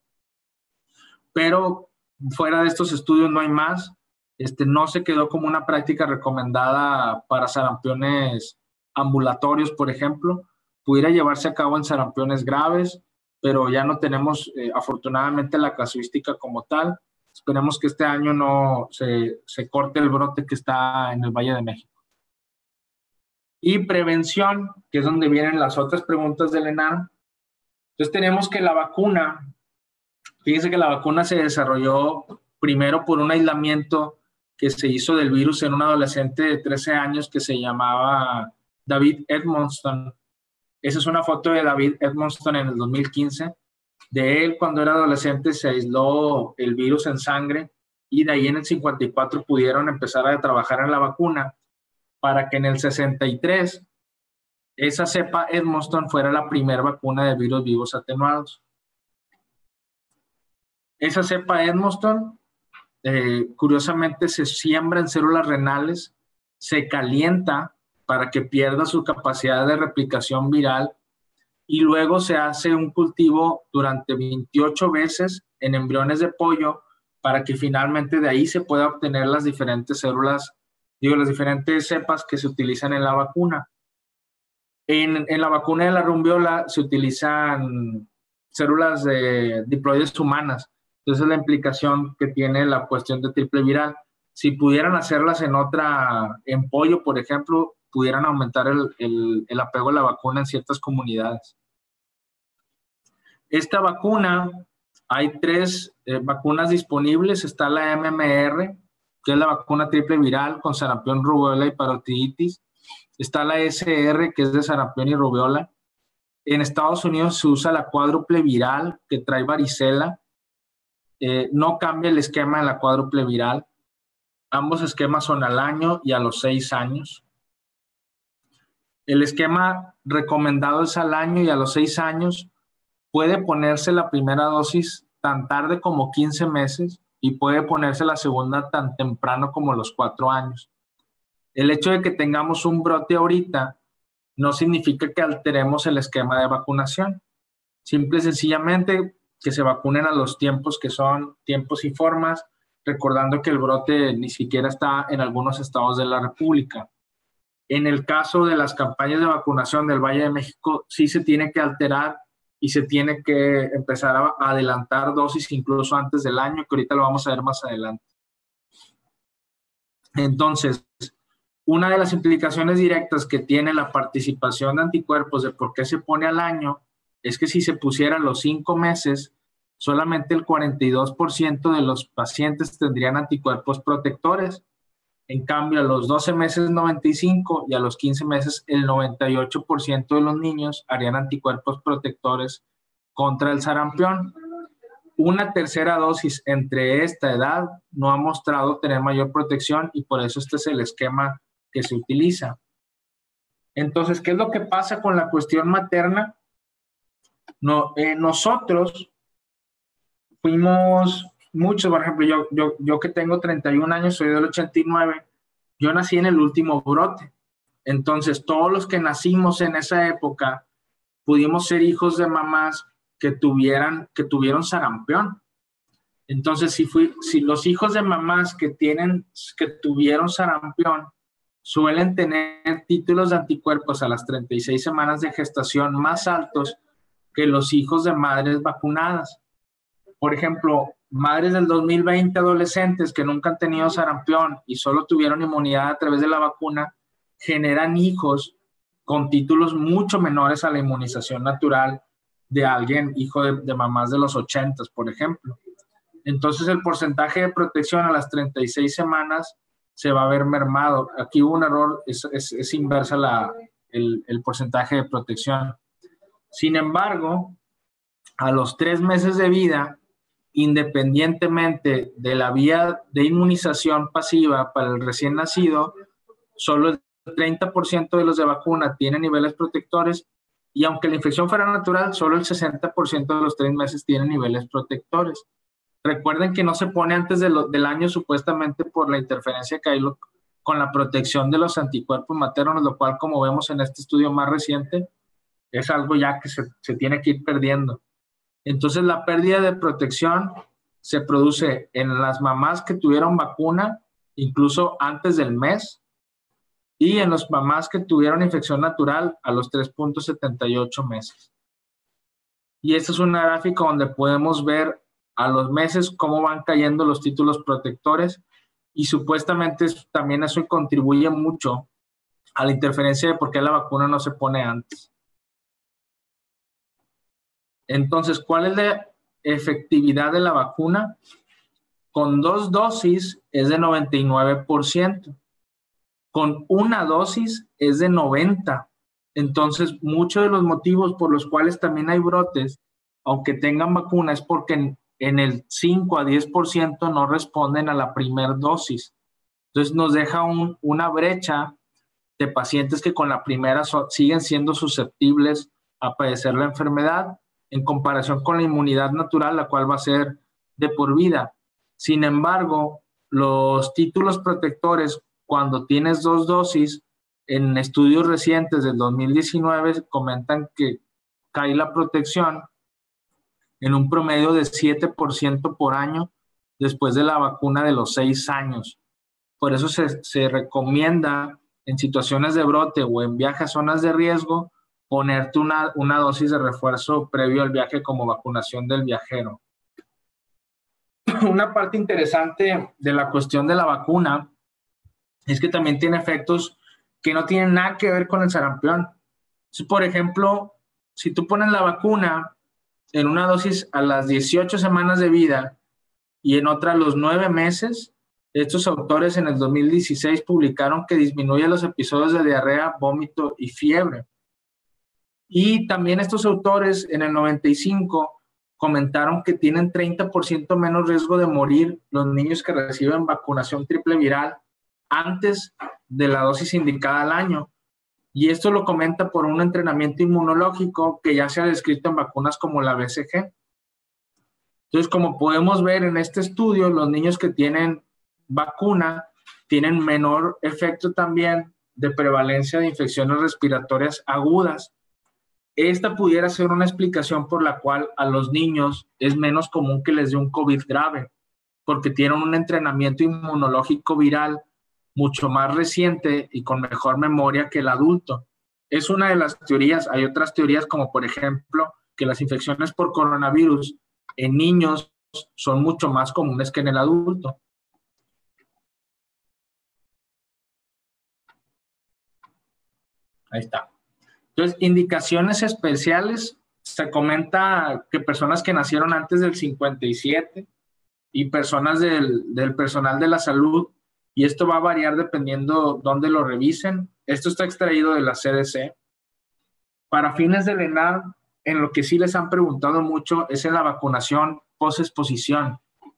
pero fuera de estos estudios no hay más. No se quedó como una práctica recomendada para sarampiones ambulatorios, por ejemplo. Pudiera llevarse a cabo en sarampiones graves, pero ya no tenemos afortunadamente la casuística como tal. Esperemos que este año no se corte el brote que está en el Valle de México. Y prevención, que es donde vienen las otras preguntas del ENAR. Entonces tenemos que la vacuna, fíjense que la vacuna se desarrolló primero por un aislamiento que se hizo del virus en un adolescente de 13 años que se llamaba David Edmonston. Esa es una foto de David Edmonston en el 2015. De él, cuando era adolescente, se aisló el virus en sangre y de ahí en el 54 pudieron empezar a trabajar en la vacuna para que en el 63 esa cepa Edmonston fuera la primera vacuna de virus vivos atenuados. Esa cepa Edmonston, curiosamente, se siembra en células renales, se calienta para que pierda su capacidad de replicación viral y luego se hace un cultivo durante 28 veces en embriones de pollo para que finalmente de ahí se pueda obtener las diferentes células, las diferentes cepas que se utilizan en la vacuna. En la vacuna de la rubiola se utilizan células de diploides humanas. Entonces, la implicación que tiene la cuestión de triple viral. Si pudieran hacerlas en pollo, por ejemplo, pudieran aumentar el apego a la vacuna en ciertas comunidades. Esta vacuna, hay 3 vacunas disponibles. Está la MMR, que es la vacuna triple viral con sarampión, rubiola y parotiditis. Está la SR, que es de sarampión y rubiola. En Estados Unidos se usa la cuádruple viral, que trae varicela. No cambia el esquema de la cuádruple viral. Ambos esquemas son al año y a los 6 años. El esquema recomendado es al año y a los 6 años. Puede ponerse la primera dosis tan tarde como 15 meses y puede ponerse la segunda tan temprano como los 4 años. El hecho de que tengamos un brote ahorita no significa que alteremos el esquema de vacunación. Simple y sencillamente que se vacunen a los tiempos que son tiempos y formas, recordando que el brote ni siquiera está en algunos estados de la República. En el caso de las campañas de vacunación del Valle de México, sí se tiene que alterar y se tiene que empezar a adelantar dosis incluso antes del año, que ahorita lo vamos a ver más adelante. Entonces, una de las implicaciones directas que tiene la participación de anticuerpos de por qué se pone al año es que si se pusiera a los 5 meses, solamente el 42% de los pacientes tendrían anticuerpos protectores. En cambio, a los 12 meses 95 y a los 15 meses el 98% de los niños harían anticuerpos protectores contra el sarampión. Una tercera dosis entre esta edad no ha mostrado tener mayor protección y por eso este es el esquema que se utiliza. Entonces, ¿qué es lo que pasa con la cuestión materna? Nosotros fuimos muchos, por ejemplo, yo que tengo 31 años, soy del 89, yo nací en el último brote. Entonces, todos los que nacimos en esa época pudimos ser hijos de mamás que tuvieron sarampión. Entonces, si los hijos de mamás que tuvieron sarampión suelen tener títulos de anticuerpos a las 36 semanas de gestación más altos que los hijos de madres vacunadas. Por ejemplo, madres del 2020 adolescentes que nunca han tenido sarampión y solo tuvieron inmunidad a través de la vacuna, generan hijos con títulos mucho menores a la inmunización natural de alguien, hijo de mamás de los 80, por ejemplo. Entonces, el porcentaje de protección a las 36 semanas se va a ver mermado. Aquí hubo un error, es inversa el porcentaje de protección. Sin embargo, a los 3 meses de vida, independientemente de la vía de inmunización pasiva para el recién nacido, solo el 30% de los de vacuna tienen niveles protectores y aunque la infección fuera natural, solo el 60% de los 3 meses tienen niveles protectores. Recuerden que no se pone antes del año supuestamente por la interferencia que hay con la protección de los anticuerpos maternos, lo cual, como vemos en este estudio más reciente, es algo ya que se tiene que ir perdiendo. Entonces, la pérdida de protección se produce en las mamás que tuvieron vacuna, incluso antes del mes, y en las mamás que tuvieron infección natural a los 3.78 meses. Y esta es una gráfica donde podemos ver a los meses cómo van cayendo los títulos protectores, y supuestamente también eso contribuye mucho a la interferencia de por qué la vacuna no se pone antes. Entonces, ¿cuál es la efectividad de la vacuna? Con 2 dosis es de 99%. Con una dosis es de 90%. Entonces, muchos de los motivos por los cuales también hay brotes, aunque tengan vacuna, es porque en el 5 a 10% no responden a la primera dosis. Entonces, nos deja una brecha de pacientes que con la primera siguen siendo susceptibles a padecer la enfermedad en comparación con la inmunidad natural, la cual va a ser de por vida. Sin embargo, los títulos protectores, cuando tienes 2 dosis, en estudios recientes del 2019 comentan que cae la protección en un promedio de 7% por año después de la vacuna de los 6 años. Por eso se recomienda en situaciones de brote o en viaje a zonas de riesgo ponerte una dosis de refuerzo previo al viaje como vacunación del viajero. Una parte interesante de la cuestión de la vacuna es que también tiene efectos que no tienen nada que ver con el sarampión. Entonces, por ejemplo, si tú pones la vacuna en una dosis a las 18 semanas de vida y en otra a los 9 meses, estos autores en el 2016 publicaron que disminuye los episodios de diarrea, vómito y fiebre. Y también estos autores en el 95 comentaron que tienen 30% menos riesgo de morir los niños que reciben vacunación triple viral antes de la dosis indicada al año. Y esto lo comenta por un entrenamiento inmunológico que ya se ha descrito en vacunas como la BCG. Entonces, como podemos ver en este estudio, los niños que tienen vacuna tienen menor efecto también de prevalencia de infecciones respiratorias agudas. Esta pudiera ser una explicación por la cual a los niños es menos común que les dé un COVID grave, porque tienen un entrenamiento inmunológico viral mucho más reciente y con mejor memoria que el adulto. Es una de las teorías. Hay otras teorías como, por ejemplo, que las infecciones por coronavirus en niños son mucho más comunes que en el adulto. Ahí está. Entonces, indicaciones especiales, se comenta que personas que nacieron antes del 57 y personas del personal de la salud, y esto va a variar dependiendo dónde lo revisen. Esto está extraído de la CDC. Para fines del ENAR, en lo que sí les han preguntado mucho es en la vacunación post-exposición.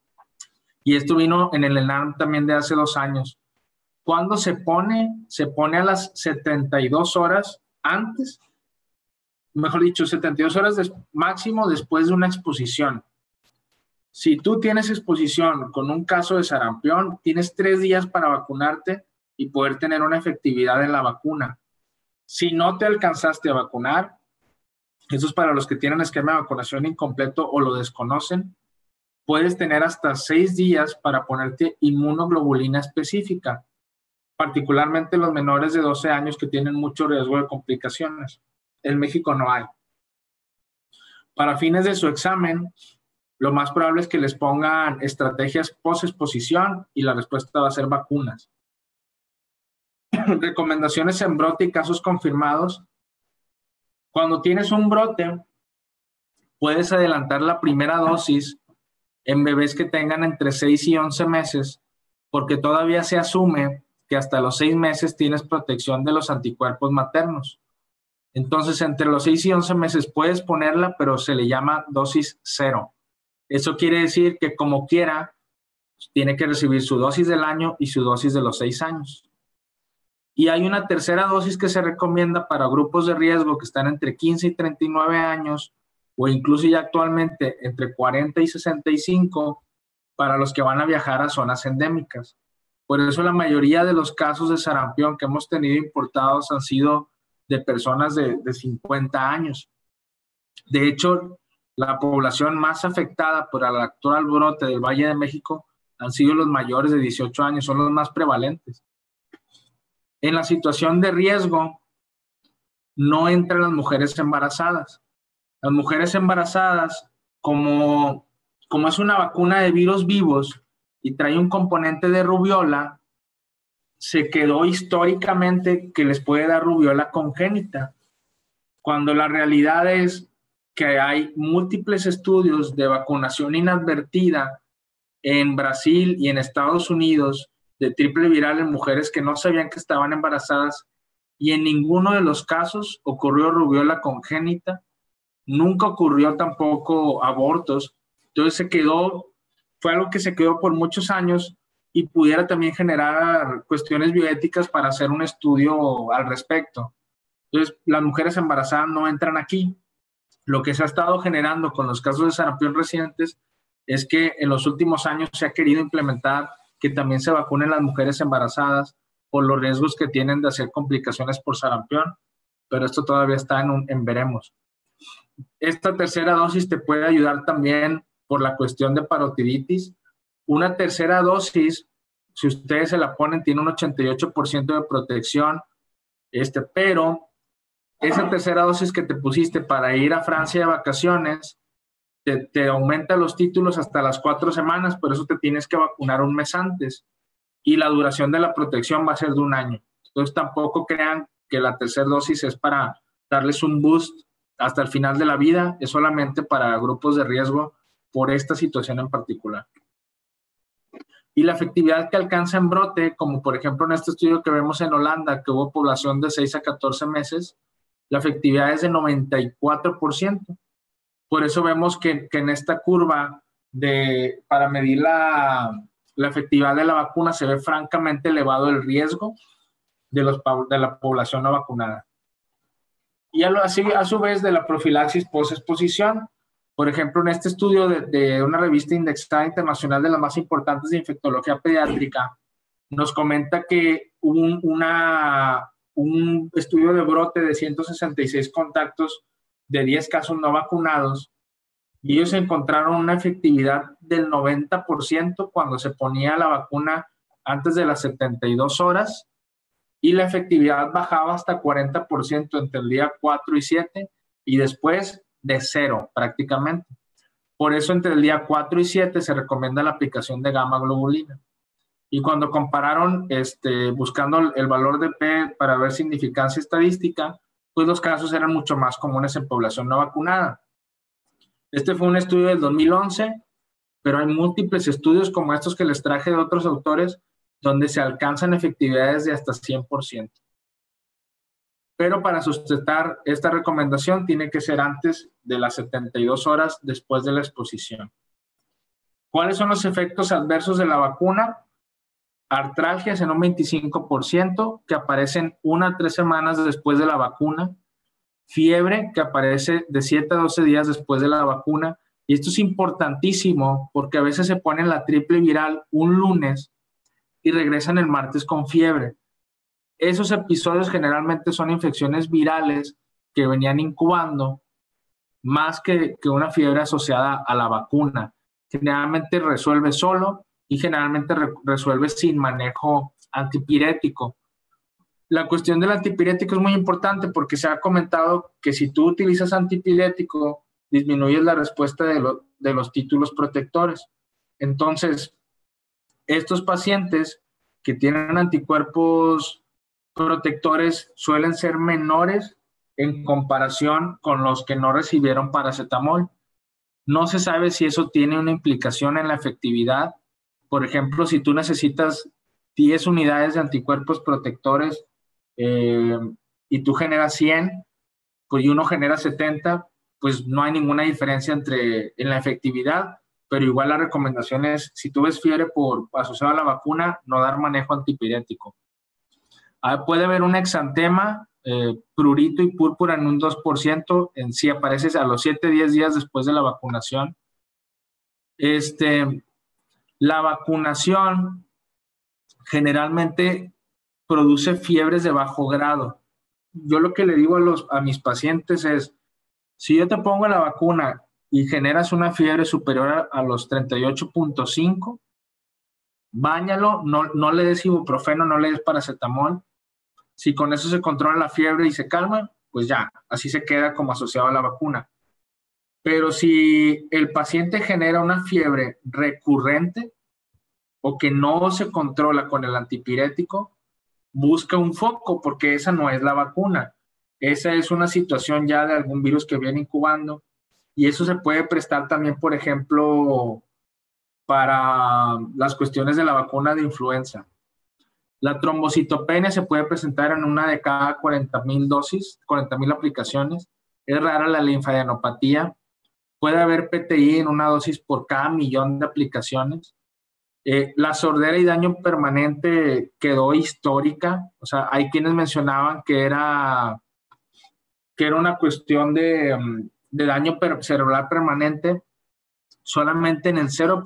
Y esto vino en el ENAR también de hace 2 años. ¿Cuándo se pone? Se pone a las 72 horas antes, mejor dicho, 72 horas máximo después de una exposición. Si tú tienes exposición con un caso de sarampión, tienes 3 días para vacunarte y poder tener una efectividad en la vacuna. Si no te alcanzaste a vacunar, eso es para los que tienen esquema de vacunación incompleto o lo desconocen, puedes tener hasta 6 días para ponerte inmunoglobulina específica, particularmente los menores de 12 años que tienen mucho riesgo de complicaciones. En México no hay. Para fines de su examen, lo más probable es que les pongan estrategias post-exposición y la respuesta va a ser vacunas. Recomendaciones en brote y casos confirmados. Cuando tienes un brote, puedes adelantar la primera dosis en bebés que tengan entre 6 y 11 meses, porque todavía se asume que hasta los 6 meses tienes protección de los anticuerpos maternos. Entonces, entre los 6 y 11 meses puedes ponerla, pero se le llama dosis 0. Eso quiere decir que como quiera, tiene que recibir su dosis del año y su dosis de los 6 años. Y hay una tercera dosis que se recomienda para grupos de riesgo que están entre 15 y 39 años, o incluso ya actualmente entre 40 y 65, para los que van a viajar a zonas endémicas. Por eso la mayoría de los casos de sarampión que hemos tenido importados han sido de personas de 50 años. De hecho, la población más afectada por el actual brote del Valle de México han sido los mayores de 18 años, son los más prevalentes. En la situación de riesgo, no entran las mujeres embarazadas. Las mujeres embarazadas, como como es una vacuna de virus vivos y trae un componente de rubiola, se quedó históricamente que les puede dar rubiola congénita, cuando la realidad es que hay múltiples estudios de vacunación inadvertida en Brasil y en Estados Unidos de triple viral en mujeres que no sabían que estaban embarazadas, y en ninguno de los casos ocurrió rubiola congénita, nunca ocurrió tampoco abortos. Entonces fue algo que se quedó por muchos años y pudiera también generar cuestiones bioéticas para hacer un estudio al respecto. Entonces, las mujeres embarazadas no entran aquí. Lo que se ha estado generando con los casos de sarampión recientes es que en los últimos años se ha querido implementar que también se vacunen las mujeres embarazadas por los riesgos que tienen de hacer complicaciones por sarampión, pero esto todavía está en veremos. Esta tercera dosis te puede ayudar también por la cuestión de parotiditis. Una tercera dosis, si ustedes se la ponen, tiene un 88% de protección, pero esa tercera dosis que te pusiste para ir a Francia de vacaciones te aumenta los títulos hasta las 4 semanas, por eso te tienes que vacunar un mes antes. Y la duración de la protección va a ser de 1 año. Entonces tampoco crean que la tercera dosis es para darles un boost hasta el final de la vida, es solamente para grupos de riesgo por esta situación en particular. Y la efectividad que alcanza en brote, como por ejemplo en este estudio que vemos en Holanda, que hubo población de 6 a 14 meses, la efectividad es de 94%. Por eso vemos que en esta curva para medir la efectividad de la vacuna se ve francamente elevado el riesgo de la población no vacunada. Y así, a su vez, de la profilaxis post-exposición. Por ejemplo, en este estudio de una revista indexada internacional de las más importantes de infectología pediátrica, nos comenta que hubo un estudio de brote de 166 contactos de 10 casos no vacunados, y ellos encontraron una efectividad del 90% cuando se ponía la vacuna antes de las 72 horas, y la efectividad bajaba hasta 40% entre el día 4 y 7, y después de 0 prácticamente. Por eso entre el día 4 y 7 se recomienda la aplicación de gamma globulina. Y cuando compararon, buscando el valor de P para ver significancia estadística, pues los casos eran mucho más comunes en población no vacunada. Este fue un estudio del 2011, pero hay múltiples estudios como estos que les traje de otros autores donde se alcanzan efectividades de hasta 100%. Pero para sustentar esta recomendación tiene que ser antes de las 72 horas después de la exposición. ¿Cuáles son los efectos adversos de la vacuna? Artralgias en un 25% que aparecen 1 a 3 semanas después de la vacuna. Fiebre que aparece de 7 a 12 días después de la vacuna. Y esto es importantísimo porque a veces se ponen la triple viral un lunes y regresan el martes con fiebre. Esos episodios generalmente son infecciones virales que venían incubando más que una fiebre asociada a la vacuna. Generalmente resuelve solo y generalmente resuelve sin manejo antipirético. La cuestión del antipirético es muy importante porque se ha comentado que si tú utilizas antipirético, disminuyes la respuesta de los títulos protectores. Entonces, estos pacientes que tienen anticuerpos protectores suelen ser menores en comparación con los que no recibieron paracetamol. No se sabe si eso tiene una implicación en la efectividad. Por ejemplo, si tú necesitas 10 unidades de anticuerpos protectores y tú generas 100, pues y uno genera 70, pues no hay ninguna diferencia en la efectividad, pero igual la recomendación es, si tú ves fiebre asociada a la vacuna, no dar manejo antipirético. Puede haber un exantema, prurito y púrpura en un 2%, si aparece a los 7-10 días después de la vacunación. La vacunación generalmente produce fiebres de bajo grado. Yo lo que le digo a mis pacientes es, si yo te pongo la vacuna y generas una fiebre superior a los 38.5, báñalo, no le des ibuprofeno, no le des paracetamol. Si con eso se controla la fiebre y se calma, pues ya, así se queda como asociado a la vacuna. Pero si el paciente genera una fiebre recurrente o que no se controla con el antipirético, busca un foco, porque esa no es la vacuna. Esa es una situación ya de algún virus que viene incubando, y eso se puede prestar también, por ejemplo, para las cuestiones de la vacuna de influenza. La trombocitopenia se puede presentar en una de cada 40,000 dosis, 40,000 aplicaciones. Es rara la linfadenopatía. Puede haber PTI en una dosis por cada 1,000,000 de aplicaciones. La sordera y daño permanente quedó histórica. O sea, hay quienes mencionaban que era una cuestión de daño cerebral permanente. Solamente en el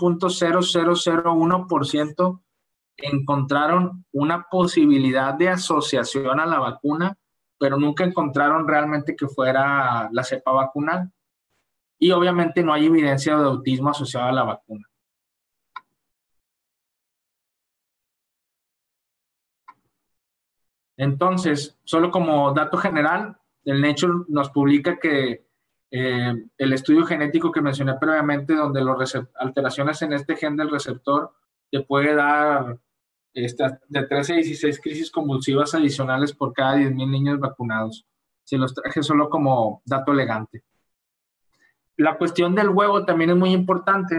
0.0001% encontraron una posibilidad de asociación a la vacuna, pero nunca encontraron realmente que fuera la cepa vacunal. Y obviamente no hay evidencia de autismo asociado a la vacuna. Entonces, solo como dato general, el Nature nos publica que el estudio genético que mencioné previamente, donde las alteraciones en este gen del receptor te puede dar de 13 a 16 crisis convulsivas adicionales por cada 10,000 niños vacunados. Se los traje solo como dato elegante. La cuestión del huevo también es muy importante,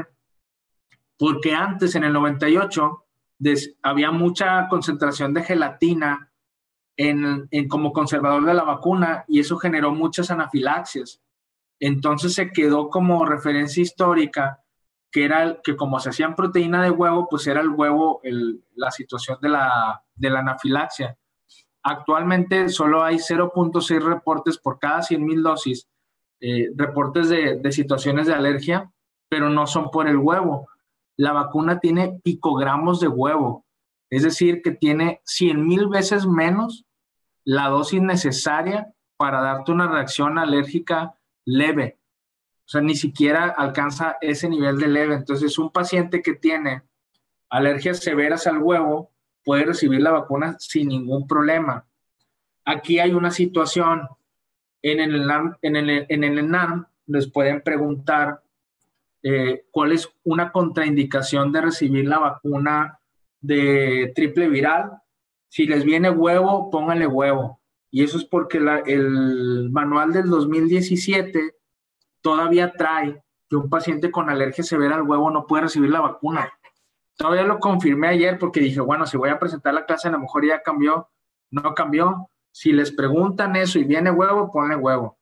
porque antes, en el 98, había mucha concentración de gelatina como conservador de la vacuna, y eso generó muchas anafilaxias. Entonces se quedó como referencia histórica que como se hacían proteína de huevo, pues era el huevo la situación de la anafilaxia. Actualmente solo hay 0.6 reportes por cada 100,000 dosis, reportes de situaciones de alergia, pero no son por el huevo. La vacuna tiene picogramos de huevo, es decir, que tiene 100,000 veces menos la dosis necesaria para darte una reacción alérgica leve. O sea, ni siquiera alcanza ese nivel de leve. Entonces, un paciente que tiene alergias severas al huevo puede recibir la vacuna sin ningún problema. Aquí hay una situación. En el ENARM les pueden preguntar cuál es una contraindicación de recibir la vacuna de triple viral. Si les viene huevo, pónganle huevo. Y eso es porque el manual del 2017 todavía trae que un paciente con alergia severa al huevo no puede recibir la vacuna. Todavía lo confirmé ayer porque dije, bueno, si voy a presentar la clase, a lo mejor ya cambió. No cambió. Si les preguntan eso y viene huevo, ponle huevo.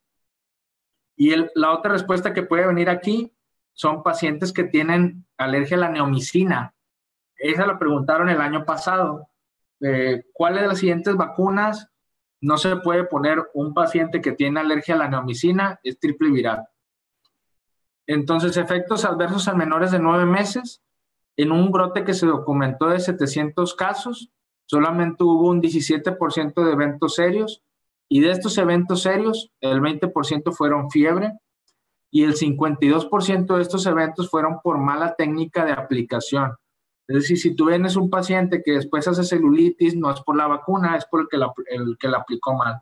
Y la otra respuesta que puede venir aquí son pacientes que tienen alergia a la neomicina. Esa la preguntaron el año pasado. ¿Cuáles de las siguientes vacunas no se puede poner un paciente que tiene alergia a la neomicina? Es triple viral. Entonces, efectos adversos en menores de 9 meses. En un brote que se documentó de 700 casos, solamente hubo un 17% de eventos serios, y de estos eventos serios, el 20% fueron fiebre, y el 52% de estos eventos fueron por mala técnica de aplicación. Es decir, si tú vienes un paciente que después hace celulitis, no es por la vacuna, es por el que la aplicó mal.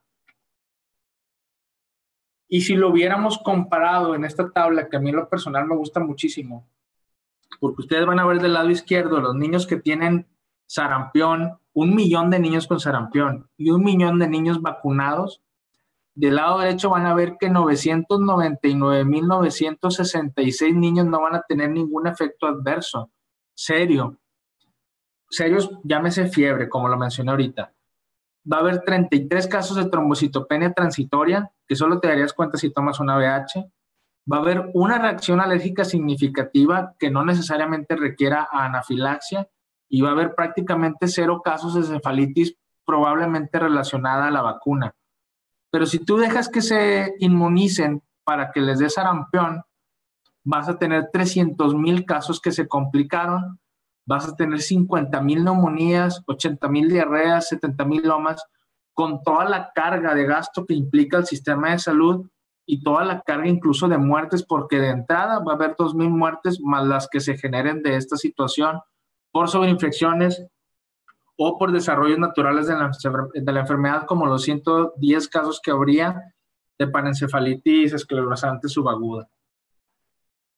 Y si lo hubiéramos comparado en esta tabla, que a mí en lo personal me gusta muchísimo, porque ustedes van a ver del lado izquierdo los niños que tienen sarampión, 1,000,000 de niños con sarampión y 1,000,000 de niños vacunados. Del lado derecho van a ver que 999,966 niños no van a tener ningún efecto adverso serio. Serios, llámese fiebre, como lo mencioné ahorita. Va a haber 33 casos de trombocitopenia transitoria, que solo te darías cuenta si tomas una VH. Va a haber una reacción alérgica significativa que no necesariamente requiera anafilaxia, y va a haber prácticamente 0 casos de encefalitis probablemente relacionada a la vacuna. Pero si tú dejas que se inmunicen para que les dé sarampión, vas a tener 300,000 casos que se complicaron, vas a tener 50,000 neumonías, 80,000 diarreas, 70,000 lomas, con toda la carga de gasto que implica el sistema de salud y toda la carga incluso de muertes, porque de entrada va a haber 2,000 muertes más las que se generen de esta situación por sobreinfecciones o por desarrollos naturales de la enfermedad, como los 110 casos que habría de panencefalitis esclerosante subaguda.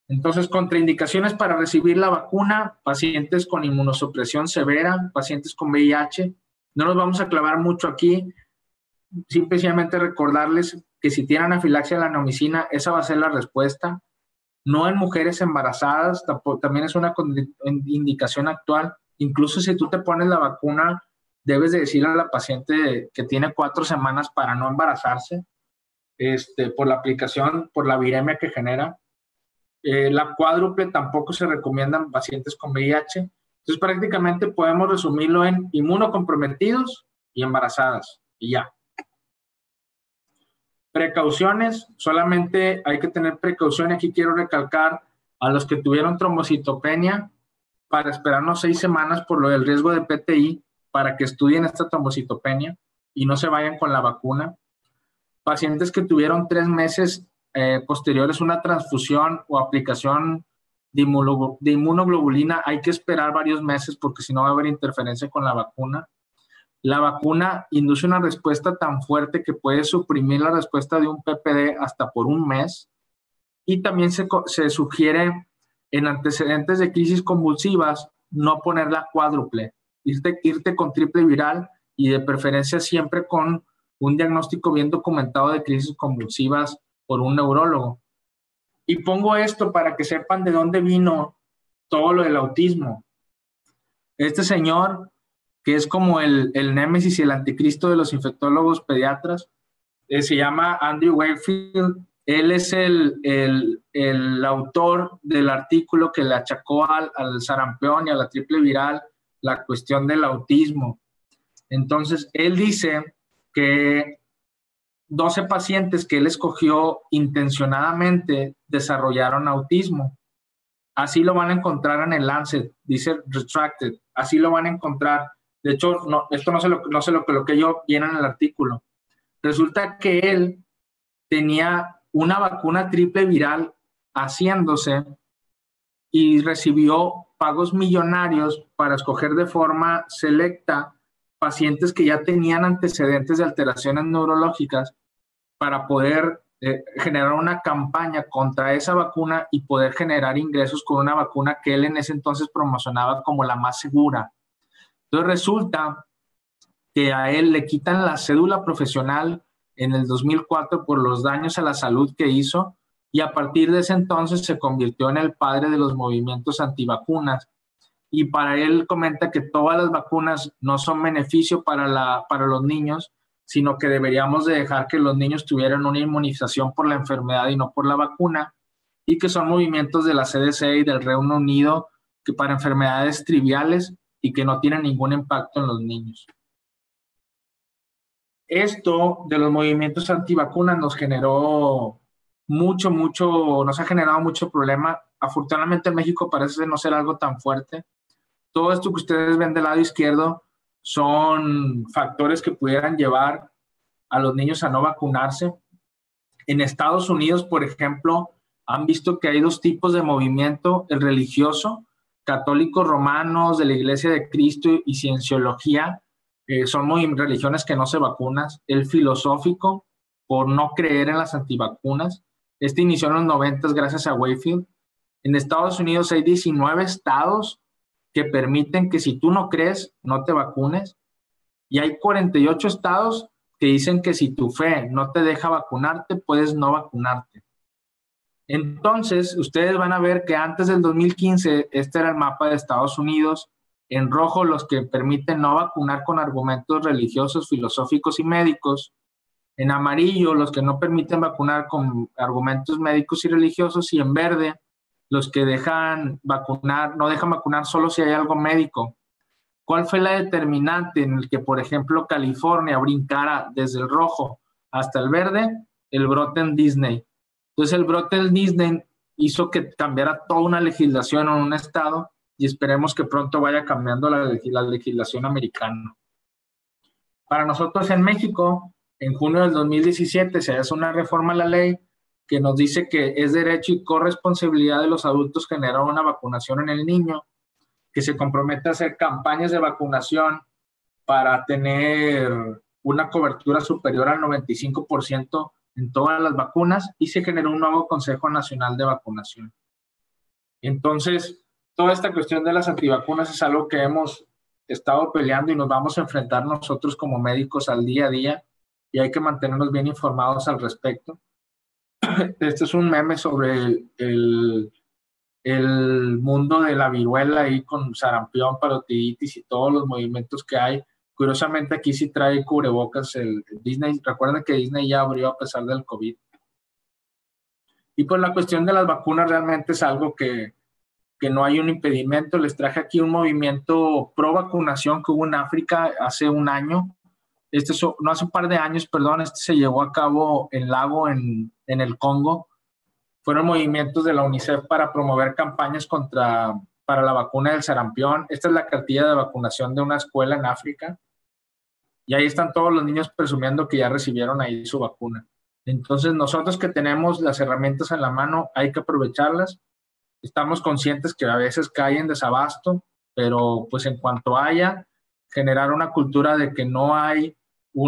Entonces, contraindicaciones para recibir la vacuna: pacientes con inmunosupresión severa, pacientes con VIH. No nos vamos a clavar mucho aquí, simplemente recordarles que si tienen anafilaxia a la neomicina, esa va a ser la respuesta. No en mujeres embarazadas, también es una indicación actual. Incluso si tú te pones la vacuna, debes de decirle a la paciente que tiene 4 semanas para no embarazarse, por la aplicación, por la viremia que genera. La cuádruple tampoco se recomienda en pacientes con VIH. Entonces, prácticamente podemos resumirlo en inmunocomprometidos y embarazadas, y ya. Precauciones: solamente hay que tener precaución. Aquí quiero recalcar a los que tuvieron trombocitopenia para esperarnos 6 semanas por lo del riesgo de PTI, para que estudien esta trombocitopenia y no se vayan con la vacuna. Pacientes que tuvieron 3 meses posteriores una transfusión o aplicación de inmunoglobulina, hay que esperar varios meses porque si no va a haber interferencia con la vacuna. La vacuna induce una respuesta tan fuerte que puede suprimir la respuesta de un PPD hasta por un mes. Y también se sugiere en antecedentes de crisis convulsivas no poner la cuádruple, irte con triple viral y de preferencia siempre con un diagnóstico bien documentado de crisis convulsivas por un neurólogo. Y pongo esto para que sepan de dónde vino todo lo del autismo. Este señor, que es como el némesis y el anticristo de los infectólogos pediatras, se llama Andrew Wakefield. Él es el autor del artículo que le achacó al sarampión y a la triple viral la cuestión del autismo. Entonces, él dice que 12 pacientes que él escogió intencionadamente desarrollaron autismo. Así lo van a encontrar en el Lancet, dice Retracted, así lo van a encontrar. De hecho, esto no se lo coloqué yo bien en el artículo. Resulta que él tenía una vacuna triple viral haciéndose y recibió pagos millonarios para escoger de forma selecta pacientes que ya tenían antecedentes de alteraciones neurológicas para poder generar una campaña contra esa vacuna y poder generar ingresos con una vacuna que él en ese entonces promocionaba como la más segura. Entonces resulta que a él le quitan la cédula profesional en el 2004 por los daños a la salud que hizo, y a partir de ese entonces se convirtió en el padre de los movimientos antivacunas. Y para él comenta que todas las vacunas no son beneficio para los niños, sino que deberíamos de dejar que los niños tuvieran una inmunización por la enfermedad y no por la vacuna, y que son movimientos de la CDC y del Reino Unido que para enfermedades triviales y que no tienen ningún impacto en los niños. Esto de los movimientos antivacunas nos ha generado mucho problema. Afortunadamente en México parece no ser algo tan fuerte. Todo esto que ustedes ven del lado izquierdo son factores que pudieran llevar a los niños a no vacunarse. En Estados Unidos, por ejemplo, han visto que hay 2 tipos de movimiento: el religioso, católicos romanos de la Iglesia de Cristo y Cienciología, son religiones que no se vacunan. El filosófico, por no creer en las antivacunas. Este inició en los 90 gracias a Wakefield. En Estados Unidos hay 19 estados que permiten que si tú no crees, no te vacunes. Y hay 48 estados que dicen que si tu fe no te deja vacunarte, puedes no vacunarte. Entonces, ustedes van a ver que antes del 2015, este era el mapa de Estados Unidos. En rojo, los que permiten no vacunar con argumentos religiosos, filosóficos y médicos. En amarillo, los que no permiten vacunar con argumentos médicos y religiosos. Y en verde, los que no dejan vacunar solo si hay algo médico. ¿Cuál fue la determinante en el que, por ejemplo, California brincara desde el rojo hasta el verde? El brote en Disney. Entonces, el brote en Disney hizo que cambiara toda una legislación en un estado, y esperemos que pronto vaya cambiando la legislación americana. Para nosotros en México, en junio del 2017 se hace una reforma a la ley que nos dice que es derecho y corresponsabilidad de los adultos generar una vacunación en el niño, que se compromete a hacer campañas de vacunación para tener una cobertura superior al 95% en todas las vacunas, y se generó un nuevo Consejo Nacional de Vacunación. Entonces, toda esta cuestión de las antivacunas es algo que hemos estado peleando y nos vamos a enfrentar nosotros como médicos al día a día, y hay que mantenernos bien informados al respecto. Este es un meme sobre el mundo de la viruela ahí con sarampión, parotiditis y todos los movimientos que hay. Curiosamente aquí sí trae cubrebocas el Disney. Recuerden que Disney ya abrió a pesar del COVID. Y pues la cuestión de las vacunas realmente es algo que no hay un impedimento. Les traje aquí un movimiento pro vacunación que hubo en África hace un año. No, hace un par de años, perdón, se llevó a cabo en Lago, en el Congo. Fueron movimientos de la UNICEF para promover campañas para la vacuna del sarampión. Esta es la cartilla de vacunación de una escuela en África. Y ahí están todos los niños presumiendo que ya recibieron ahí su vacuna. Entonces, nosotros que tenemos las herramientas en la mano, hay que aprovecharlas. Estamos conscientes que a veces cae en desabasto, pero pues en cuanto haya, generar una cultura de que no hay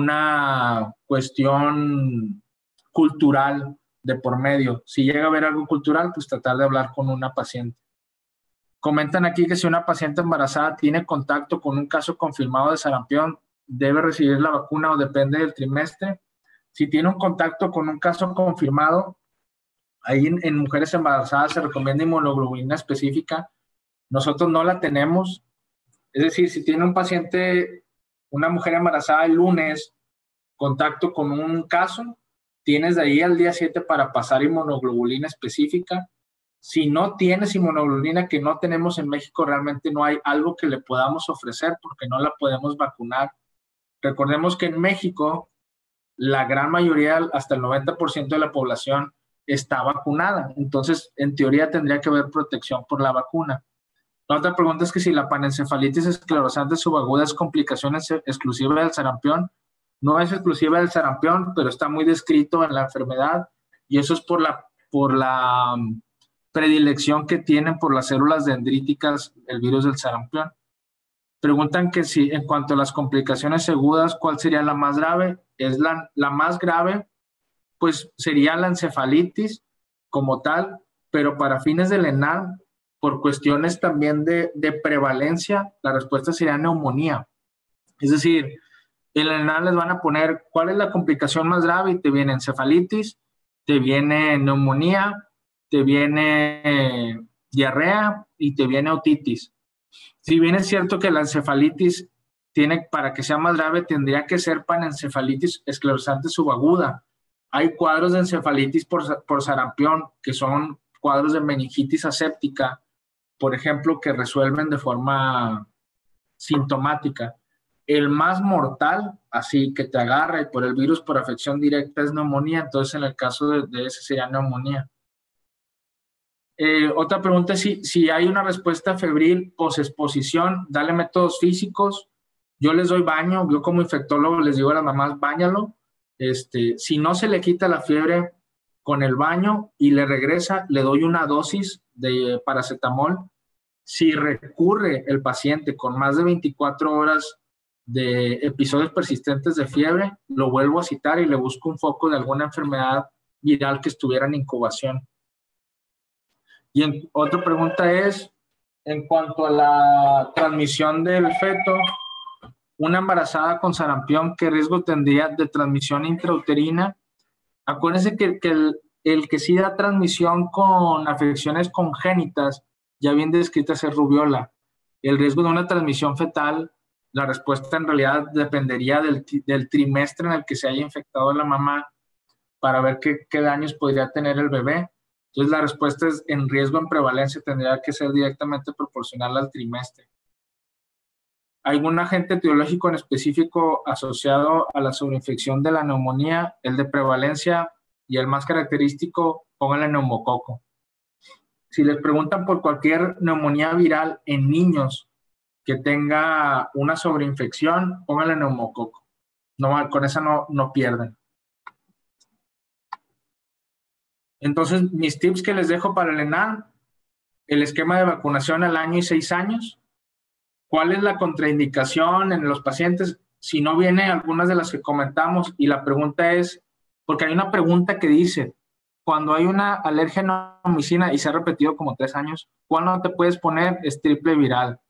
una cuestión cultural de por medio. Si llega a haber algo cultural, pues tratar de hablar con una paciente. Comentan aquí que si una paciente embarazada tiene contacto con un caso confirmado de sarampión, debe recibir la vacuna o depende del trimestre. Si tiene un contacto con un caso confirmado, ahí en mujeres embarazadas se recomienda inmunoglobulina específica. Nosotros no la tenemos. Es decir, si tiene un paciente, una mujer embarazada el lunes, contacto con un caso, tienes de ahí al día 7 para pasar inmunoglobulina específica. Si no tienes inmunoglobulina, que no tenemos en México, realmente no hay algo que le podamos ofrecer porque no la podemos vacunar. Recordemos que en México la gran mayoría, hasta el 90% de la población está vacunada. Entonces, en teoría tendría que haber protección por la vacuna. La otra pregunta es que si la panencefalitis esclerosante subaguda es complicación exclusiva del sarampión. No es exclusiva del sarampión, pero está muy descrito en la enfermedad, y eso es por la predilección que tienen por las células dendríticas el virus del sarampión. Preguntan que si en cuanto a las complicaciones agudas, ¿cuál sería la más grave? Es la más grave, pues sería la encefalitis como tal, pero para fines del ENAM, por cuestiones también de prevalencia, la respuesta sería neumonía. Es decir, en el ENAM les van a poner cuál es la complicación más grave y te viene encefalitis, te viene neumonía, te viene diarrea y te viene otitis. Si bien es cierto que la encefalitis para que sea más grave, tendría que ser panencefalitis esclerosante subaguda. Hay cuadros de encefalitis por sarampión, que son cuadros de meningitis aséptica, por ejemplo, que resuelven de forma sintomática. El más mortal, así que te agarra y por el virus por afección directa, es neumonía. Entonces, en el caso de ese sería neumonía. Otra pregunta es si hay una respuesta febril posexposición, dale métodos físicos. Yo les doy baño, yo como infectólogo les digo a las mamás, báñalo. Si no se le quita la fiebre con el baño y le regresa, le doy una dosis de paracetamol. Si recurre el paciente con más de 24 horas de episodios persistentes de fiebre, lo vuelvo a citar y le busco un foco de alguna enfermedad viral que estuviera en incubación. Y otra pregunta es, en cuanto a la transmisión del feto, una embarazada con sarampión, ¿qué riesgo tendría de transmisión intrauterina? Acuérdense que el que sí da transmisión con afecciones congénitas, ya bien descritas, es rubiola. El riesgo de una transmisión fetal, la respuesta en realidad dependería del trimestre en el que se haya infectado la mamá para ver qué daños podría tener el bebé. Entonces, la respuesta es en riesgo en prevalencia tendría que ser directamente proporcional al trimestre. ¿Algún agente etiológico en específico asociado a la sobreinfección de la neumonía? El de prevalencia y el más característico, pónganle neumococo. Si les preguntan por cualquier neumonía viral en niños que tenga una sobreinfección, pónganle neumococo. No, con esa no pierden. Entonces, mis tips que les dejo para el ENAM, el esquema de vacunación al año y 6 años. ¿Cuál es la contraindicación en los pacientes? Si no viene algunas de las que comentamos, y la pregunta es, porque hay una pregunta que dice, cuando hay una alergia a neomicina y se ha repetido como 3 años, ¿cuál no te puedes poner? Es triple viral.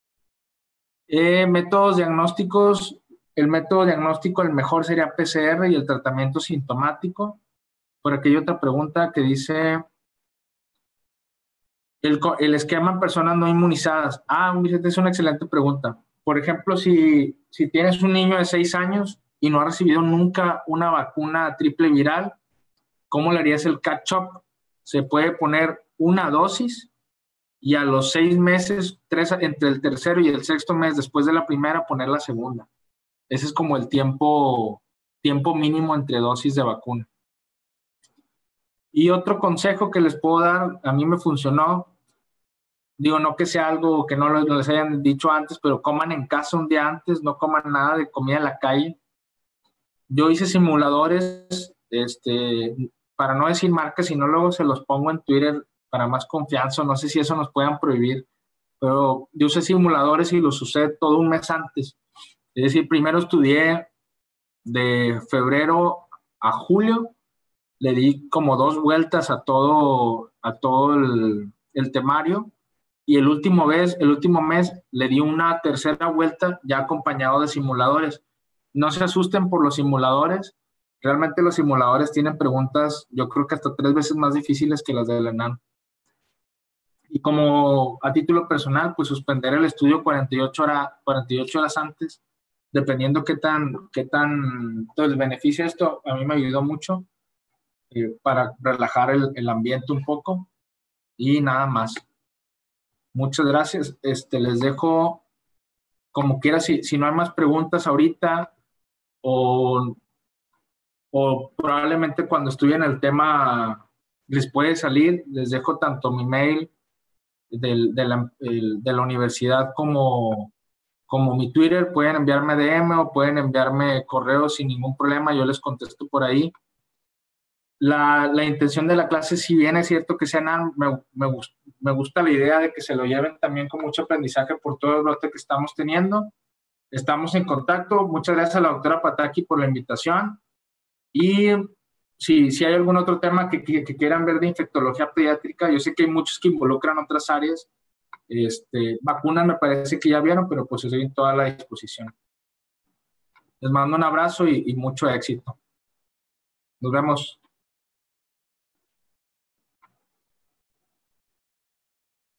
Métodos diagnósticos, el método diagnóstico, el mejor sería PCR y el tratamiento sintomático. Por aquí hay otra pregunta que dice, el esquema en personas no inmunizadas. Vicente, es una excelente pregunta. Por ejemplo, si tienes un niño de 6 años y no ha recibido nunca una vacuna triple viral, ¿cómo le harías el catch-up? Se puede poner una dosis y a los 6 meses, entre el tercero y el sexto mes después de la primera, poner la segunda. Ese es como el tiempo mínimo entre dosis de vacuna. Y otro consejo que les puedo dar, a mí me funcionó, digo, no que sea algo que no les hayan dicho antes, pero coman en casa un día antes, no coman nada de comida en la calle. Yo hice simuladores, para no decir marcas, sino luego se los pongo en Twitter para más confianza, no sé si eso nos puedan prohibir, pero yo usé simuladores y los usé todo un mes antes. Es decir, primero estudié de febrero a julio, le di como 2 vueltas a todo el temario, y el último mes le di una tercera vuelta ya acompañado de simuladores. No se asusten por los simuladores, realmente los simuladores tienen preguntas, yo creo que hasta 3 veces más difíciles que las del ENAM. Y como a título personal, pues suspender el estudio 48 horas antes, dependiendo qué tan todo el beneficio de esto, a mí me ayudó mucho para relajar el ambiente un poco, y nada más. Muchas gracias. Les dejo como quiera, si no hay más preguntas ahorita, o probablemente cuando estudien el tema les puede salir, les dejo tanto mi mail de la universidad como mi Twitter. Pueden enviarme DM o pueden enviarme correo sin ningún problema, yo les contesto por ahí. La intención de la clase, si bien es cierto que sean, me gusta la idea de que se lo lleven también con mucho aprendizaje por todo el brote que estamos teniendo. Estamos en contacto. Muchas gracias a la doctora Pataki por la invitación. Y si hay algún otro tema que quieran ver de infectología pediátrica, yo sé que hay muchos que involucran otras áreas. Vacunas me parece que ya vieron, pero pues estoy en toda la disposición. Les mando un abrazo y mucho éxito. Nos vemos.